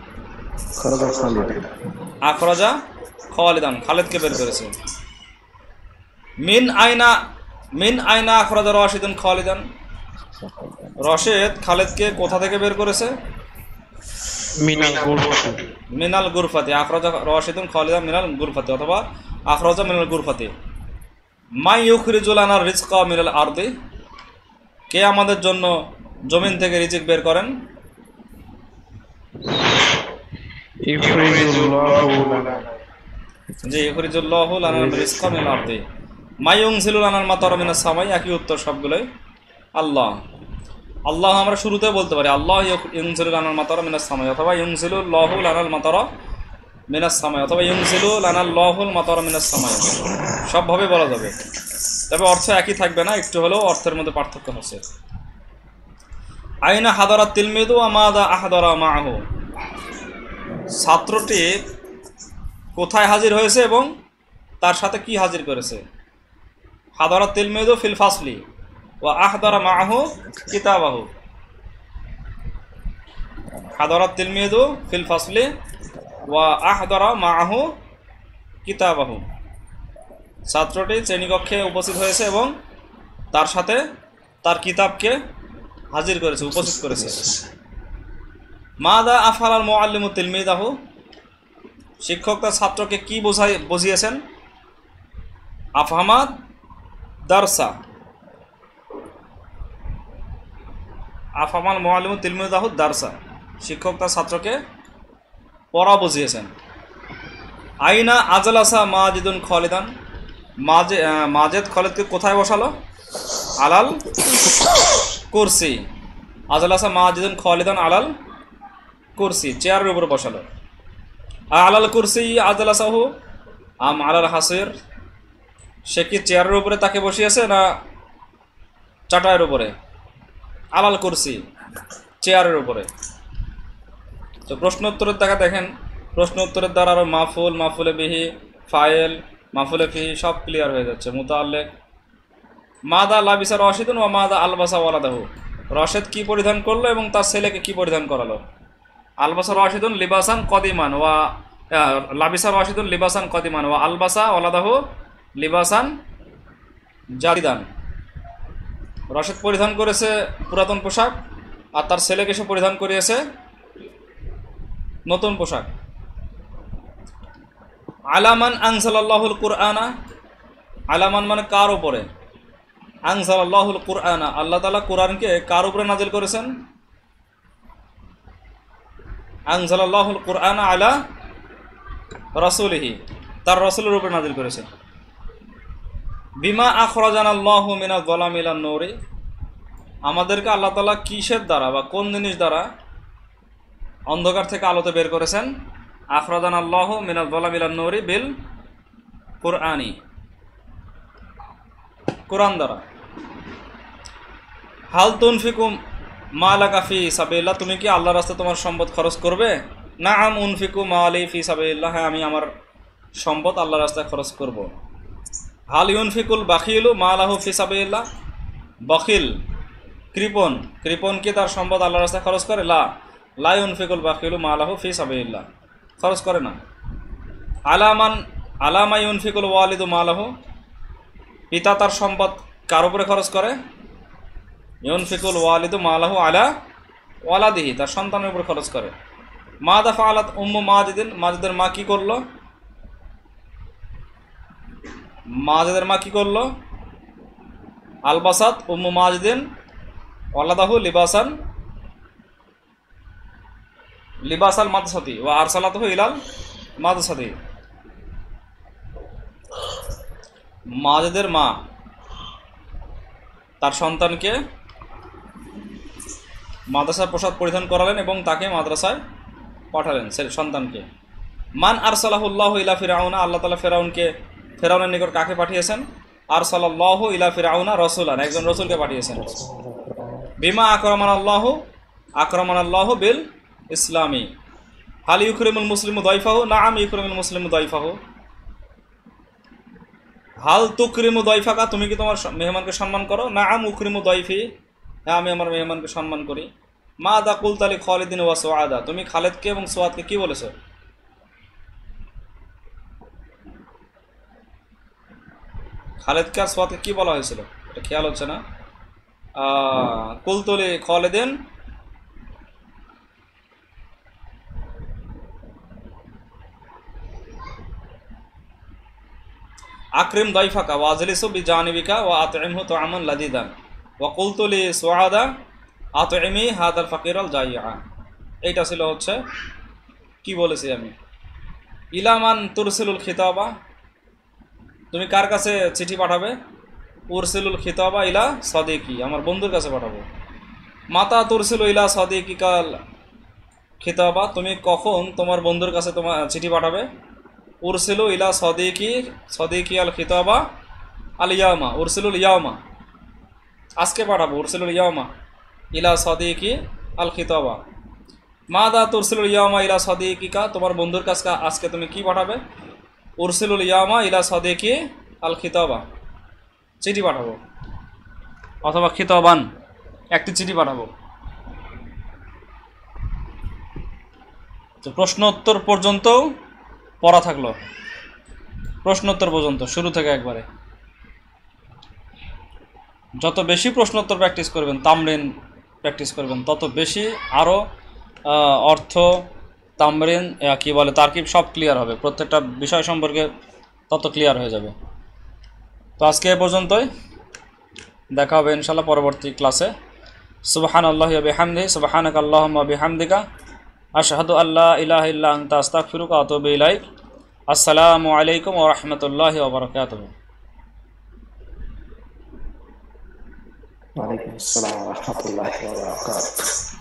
আখরাজা খালিদান, খালেদকে বের করেছে। মিন আইনা মিন আইনা আখরাজা রশিদুন খালিদান, রশেদ খালেদকে কোথা থেকে বের করেছে? মিনাল গুরফাতি। মিনাল গুরফাতি, আখরাজা রশিদুন খালিদান মিনাল গুরফাতি, অথবা আখরাজা মিনাল গুরফাতি। মাই ইউখরিজুল আনার রিজকা মিনাল আরদি, কে আমাদের জন্য জমিন থেকে রিজিক বের করেন? জি, ইউখরিজুল্লাহু লানাল রিজকা মিনাল আরদি। মাই ইউনজিলু লানাল মাতারা মিনাস সামাই, একই উত্তর সবগুলোই। আল্লাহ আল্লাহ আমরা শুরুতে বলতে পারি আল্লাহ ইউনজিলু লানাল মাতারা মিনাস সামাই, অথবা ইউনজিলু লাহু লানাল মাতারা মিনাস সামাই, অথবা ইউনজিলু লানাল লাহুল মাতারা মিনাস সামাই, সবভাবে বলা যাবে। তবে অর্থ একই থাকবে না, একটু হলেও অর্থের মধ্যে পার্থক্য আছে। আইনা হাদারা তিলমিদু ওয়া মাযা আহদারা মাআহু, ছাত্রটি কোথায় হাজির হয়েছে এবং তার সাথে কি হাজির করেছে? হাদারা তিলমিদু ফিল ফাসলি ওয়া আহদারা মাআহু কিতাবাহু, হাদারা তিলমিদু ফিল ফাসলি ওয়া আহদারা মাআহু কিতাবাহু, ছাত্রটি শ্রেণীকক্ষে উপস্থিত হয়েছে এবং তার সাথে তার কিতাবকে হাজির করেছে, উপস্থিত করেছে। মাদা আফআলাল মুআল্লিমু তিলমিদাহু, শিক্ষক তার ছাত্রকে কি বোঝাই বুঝিয়েছেন? আফহামাদ দারসা, আফহামাল মুআল্লিমু তিলমিদাহু দারসা, শিক্ষক তার ছাত্রকে পড়া বুঝিয়েছেন। আইনা আজলাসা মাজিদুন খালিদান, মাজে মাজেদ খালিদকে কোথায় বসালো? আলাল কুরসি, আজলাসা মাজিদুন খালিদান আলাল কুরসি, চেয়ারের উপরে বসালো। আলাল কুরসি আজলাসাহু আম আলাল হাসির, সে কি চেয়ারের উপরে তাকে বসিয়েছে না চাটাইয়ের উপরে? আলাল কুরসি, চেয়ারের উপরে। তো প্রশ্ন উত্তরের দেখা দেখেন, প্রশ্ন উত্তরের দ্বারা আরো মাফুল, মাফুলে বিহি, ফাইল, মাফুলে ফিহি সব ক্লিয়ার হয়ে যাচ্ছে। মুতাআল্লিক, মাদা লাবিসা রশিদুন ওয়া মাদা আলবাসা ওয়ালাদাহু, রশেদ কি পরিধান করলো এবং তার ছেলেকে কি পরিধান করালো? আলবাসা রশিদুন লিবাসান কদিমান ওয়া লাবিসা রশিদুন লিবাসান কদিমান ওয়া আলবাসা ওয়ালাদাহু লিবাসান জাদিদান, রশেদ পরিধান করেছে পুরাতন পোশাক আর তার ছেলেকে সে পরিধান করিয়েছে নতুন পোশাক। আলামান আনজালাল্লাহুল কুরআনা, আলামান মানে কার উপরে? আনজালাল্লাহুল কুরআনা, আল্লাহ তাআলা কুরআনকে কার উপরে নাজিল করেছেন? আনজালাল্লাহুল কুরআন আলা রাসূলিহি, তার রাসূলের উপর নাযিল করেছেন। বিমা আখরাজানাল্লাহু মিনাজ যালামি ইলান নূরি, আমাদেরকে আল্লাহ তাআলা কিসের দ্বারা বা কোন জিনিস দ্বারা অন্ধকার থেকে আলোতে বের করেছেন? আখরাজানাল্লাহু মিনাজ যালামি ইলান নূরি বিল কুরআনি, কোরআন দ্বারা। হাল তুনফিকুম মালাকা ফি সাবিলিল্লাহ, তুমি কি আল্লাহর রাস্তায় তোমার সম্পদ খরচ করবে? নাআম উনফিকু মালি ফি সাবিলিল্লাহ, হ্যাঁ আমি আমার সম্পদ আল্লাহর রাস্তায় খরচ করব। হাল ইউনফিকুল বাখিলু মালাহু ফি সাবিলিল্লাহ, বখিল কৃপণ, কৃপণ কি তার সম্পদ আল্লাহর রাস্তায় খরচ করে? লা লা ইউনফিকুল বাখিলু মালাহু ফি সাবিলিল্লাহ, খরচ করে না। আলামান আলামা ইউনফিকুল ওয়ালিদু মালাহু, পিতা তার সম্পদ কার উপরে খরচ করে? ইউনফিকুল ওয়ালিদু মালাহু আলা ওয়ালাদিহি, তার সন্তানের উপর খরচ করে। মা দা ফাআলাত উম্মু মাজিদিন, মাজিদের মা কি করলো? মাজিদের মা কি করলো? আলবাসাত উম্মু মাজিদিন ওয়ালাদাহু লিবাসান লিবাসাল মাদসাতি ওয়া আরসালাতুহু ইলাল মাদসাতি, মাজিদের মা তার সন্তানকে মাদ্রাসায় পোশাক পরিধান করালেন এবং তাকে মাদ্রাসায় পাঠালেন সন্তানকে। মান আরসালাহুল্লাহু ইলা ফিরআউনা, আল্লাহ তাআলা ফিরআউনকে ফিরআউনের নিকট কাকে পাঠিয়েছেন? আরসালাল্লাহু ইলা ফিরআউনা রাসূলান, একজন রাসূলকে পাঠিয়েছেন। বিমা আকরামানাল্লাহু আকরামানাল্লাহু বিল ইসলামি, হাল ইউকরিমুল মুসলিমু দাইফাহু, নাআম ইউকরিমুল মুসলিমু দাইফাহু। হাল তুকরিমু দাইফাকা, তুমি কি তোমার মেহমানকে সম্মান করো? নাআম উকরিমু দাইফি, হ্যাঁ আমি আমার মেহমানকে সম্মান করি। মা দা কুলতা লি খালিদিন ওয়া সুআদা, তুমি খালিদকে এবং সুআদকে কি বলেছো? খালিদকে আর সুআদকে কি বলা হয়েছিল? এটা খেয়াল হচ্ছে না। কুলতু লি খালিদিন আকরিম দাইফাকা ওয়া আজলিসু বিজানিবিকা ওয়া আতইমহু তুআমান লাযীদান ওয়া কুলতু লি সুআদা আতইমি হাদাল ফাকিরাল জাইআ। এইটা ছিল হচ্ছে কি বলেছি আমি? ইলামান তুরসিলুল খিতাবা, তুমি কার কাছে চিঠি পাঠাবে? উরসিলুল খিতাবা ইলা সাদিকি, আমার বন্ধুর কাছে পাঠাবো। মাতা তুরসিলু ইলা সাদিকিকাল খিতাবা, তুমি কখন তোমার বন্ধুর কাছে তোমার চিঠি পাঠাবে? উরসিলু ইলা সাদিকি সাদিকি আল খিতাবা আল ইয়ামা, উরসিলুল ইয়ামা, আজকে পাঠাবো। উরসিলুল ইয়ামা ইলা সাদিকি আল খিতাবা। মাদা তুরসিলুল ইয়ামা ইলা সাদিকিকা, তোমার বন্ধুর কাছে আজকে তুমি কি পাঠাবে? উরসিলুল ইয়ামা ইলা সাদিকি আল খিতাবা, চিঠি পাঠাবো, অথবা খিতাবান, একটি চিঠি পাঠাবো। তো প্রশ্ন উত্তর পর্যন্ত পড়া থাকলো, প্রশ্নোত্তর পর্যন্ত শুরু থেকে একবারে। যত বেশি প্রশ্নোত্তর প্র্যাকটিস করবেন, তামরিন প্র্যাকটিস করবেন, তত বেশি আরও অর্থ, তামরিন কি বলে তারকিব সব ক্লিয়ার হবে, প্রত্যেকটা বিষয় সম্পর্কে তত ক্লিয়ার হয়ে যাবে। তো আজকে এ পর্যন্তই, দেখা হবে ইনশাআল্লাহ পরবর্তী ক্লাসে। সুবহানাল্লাহি ওয়া বিহামদিহি, সুবহানাকা আল্লাহুম্মা ওয়া বিহামদিকা, আশহাদু আল্লা ইলাহা ইল্লা আনতা আস্তাগফিরুকা ওয়া আতুবু ইলাইক। আসসালামু আলাইকুম ওয়া রাহমাতুল্লাহি ওয়া বারাকাতুহু। ওয়া আলাইকুম আসসালাম ওয়া রাহমাতুল্লাহি ওয়া বারাকাতুহু।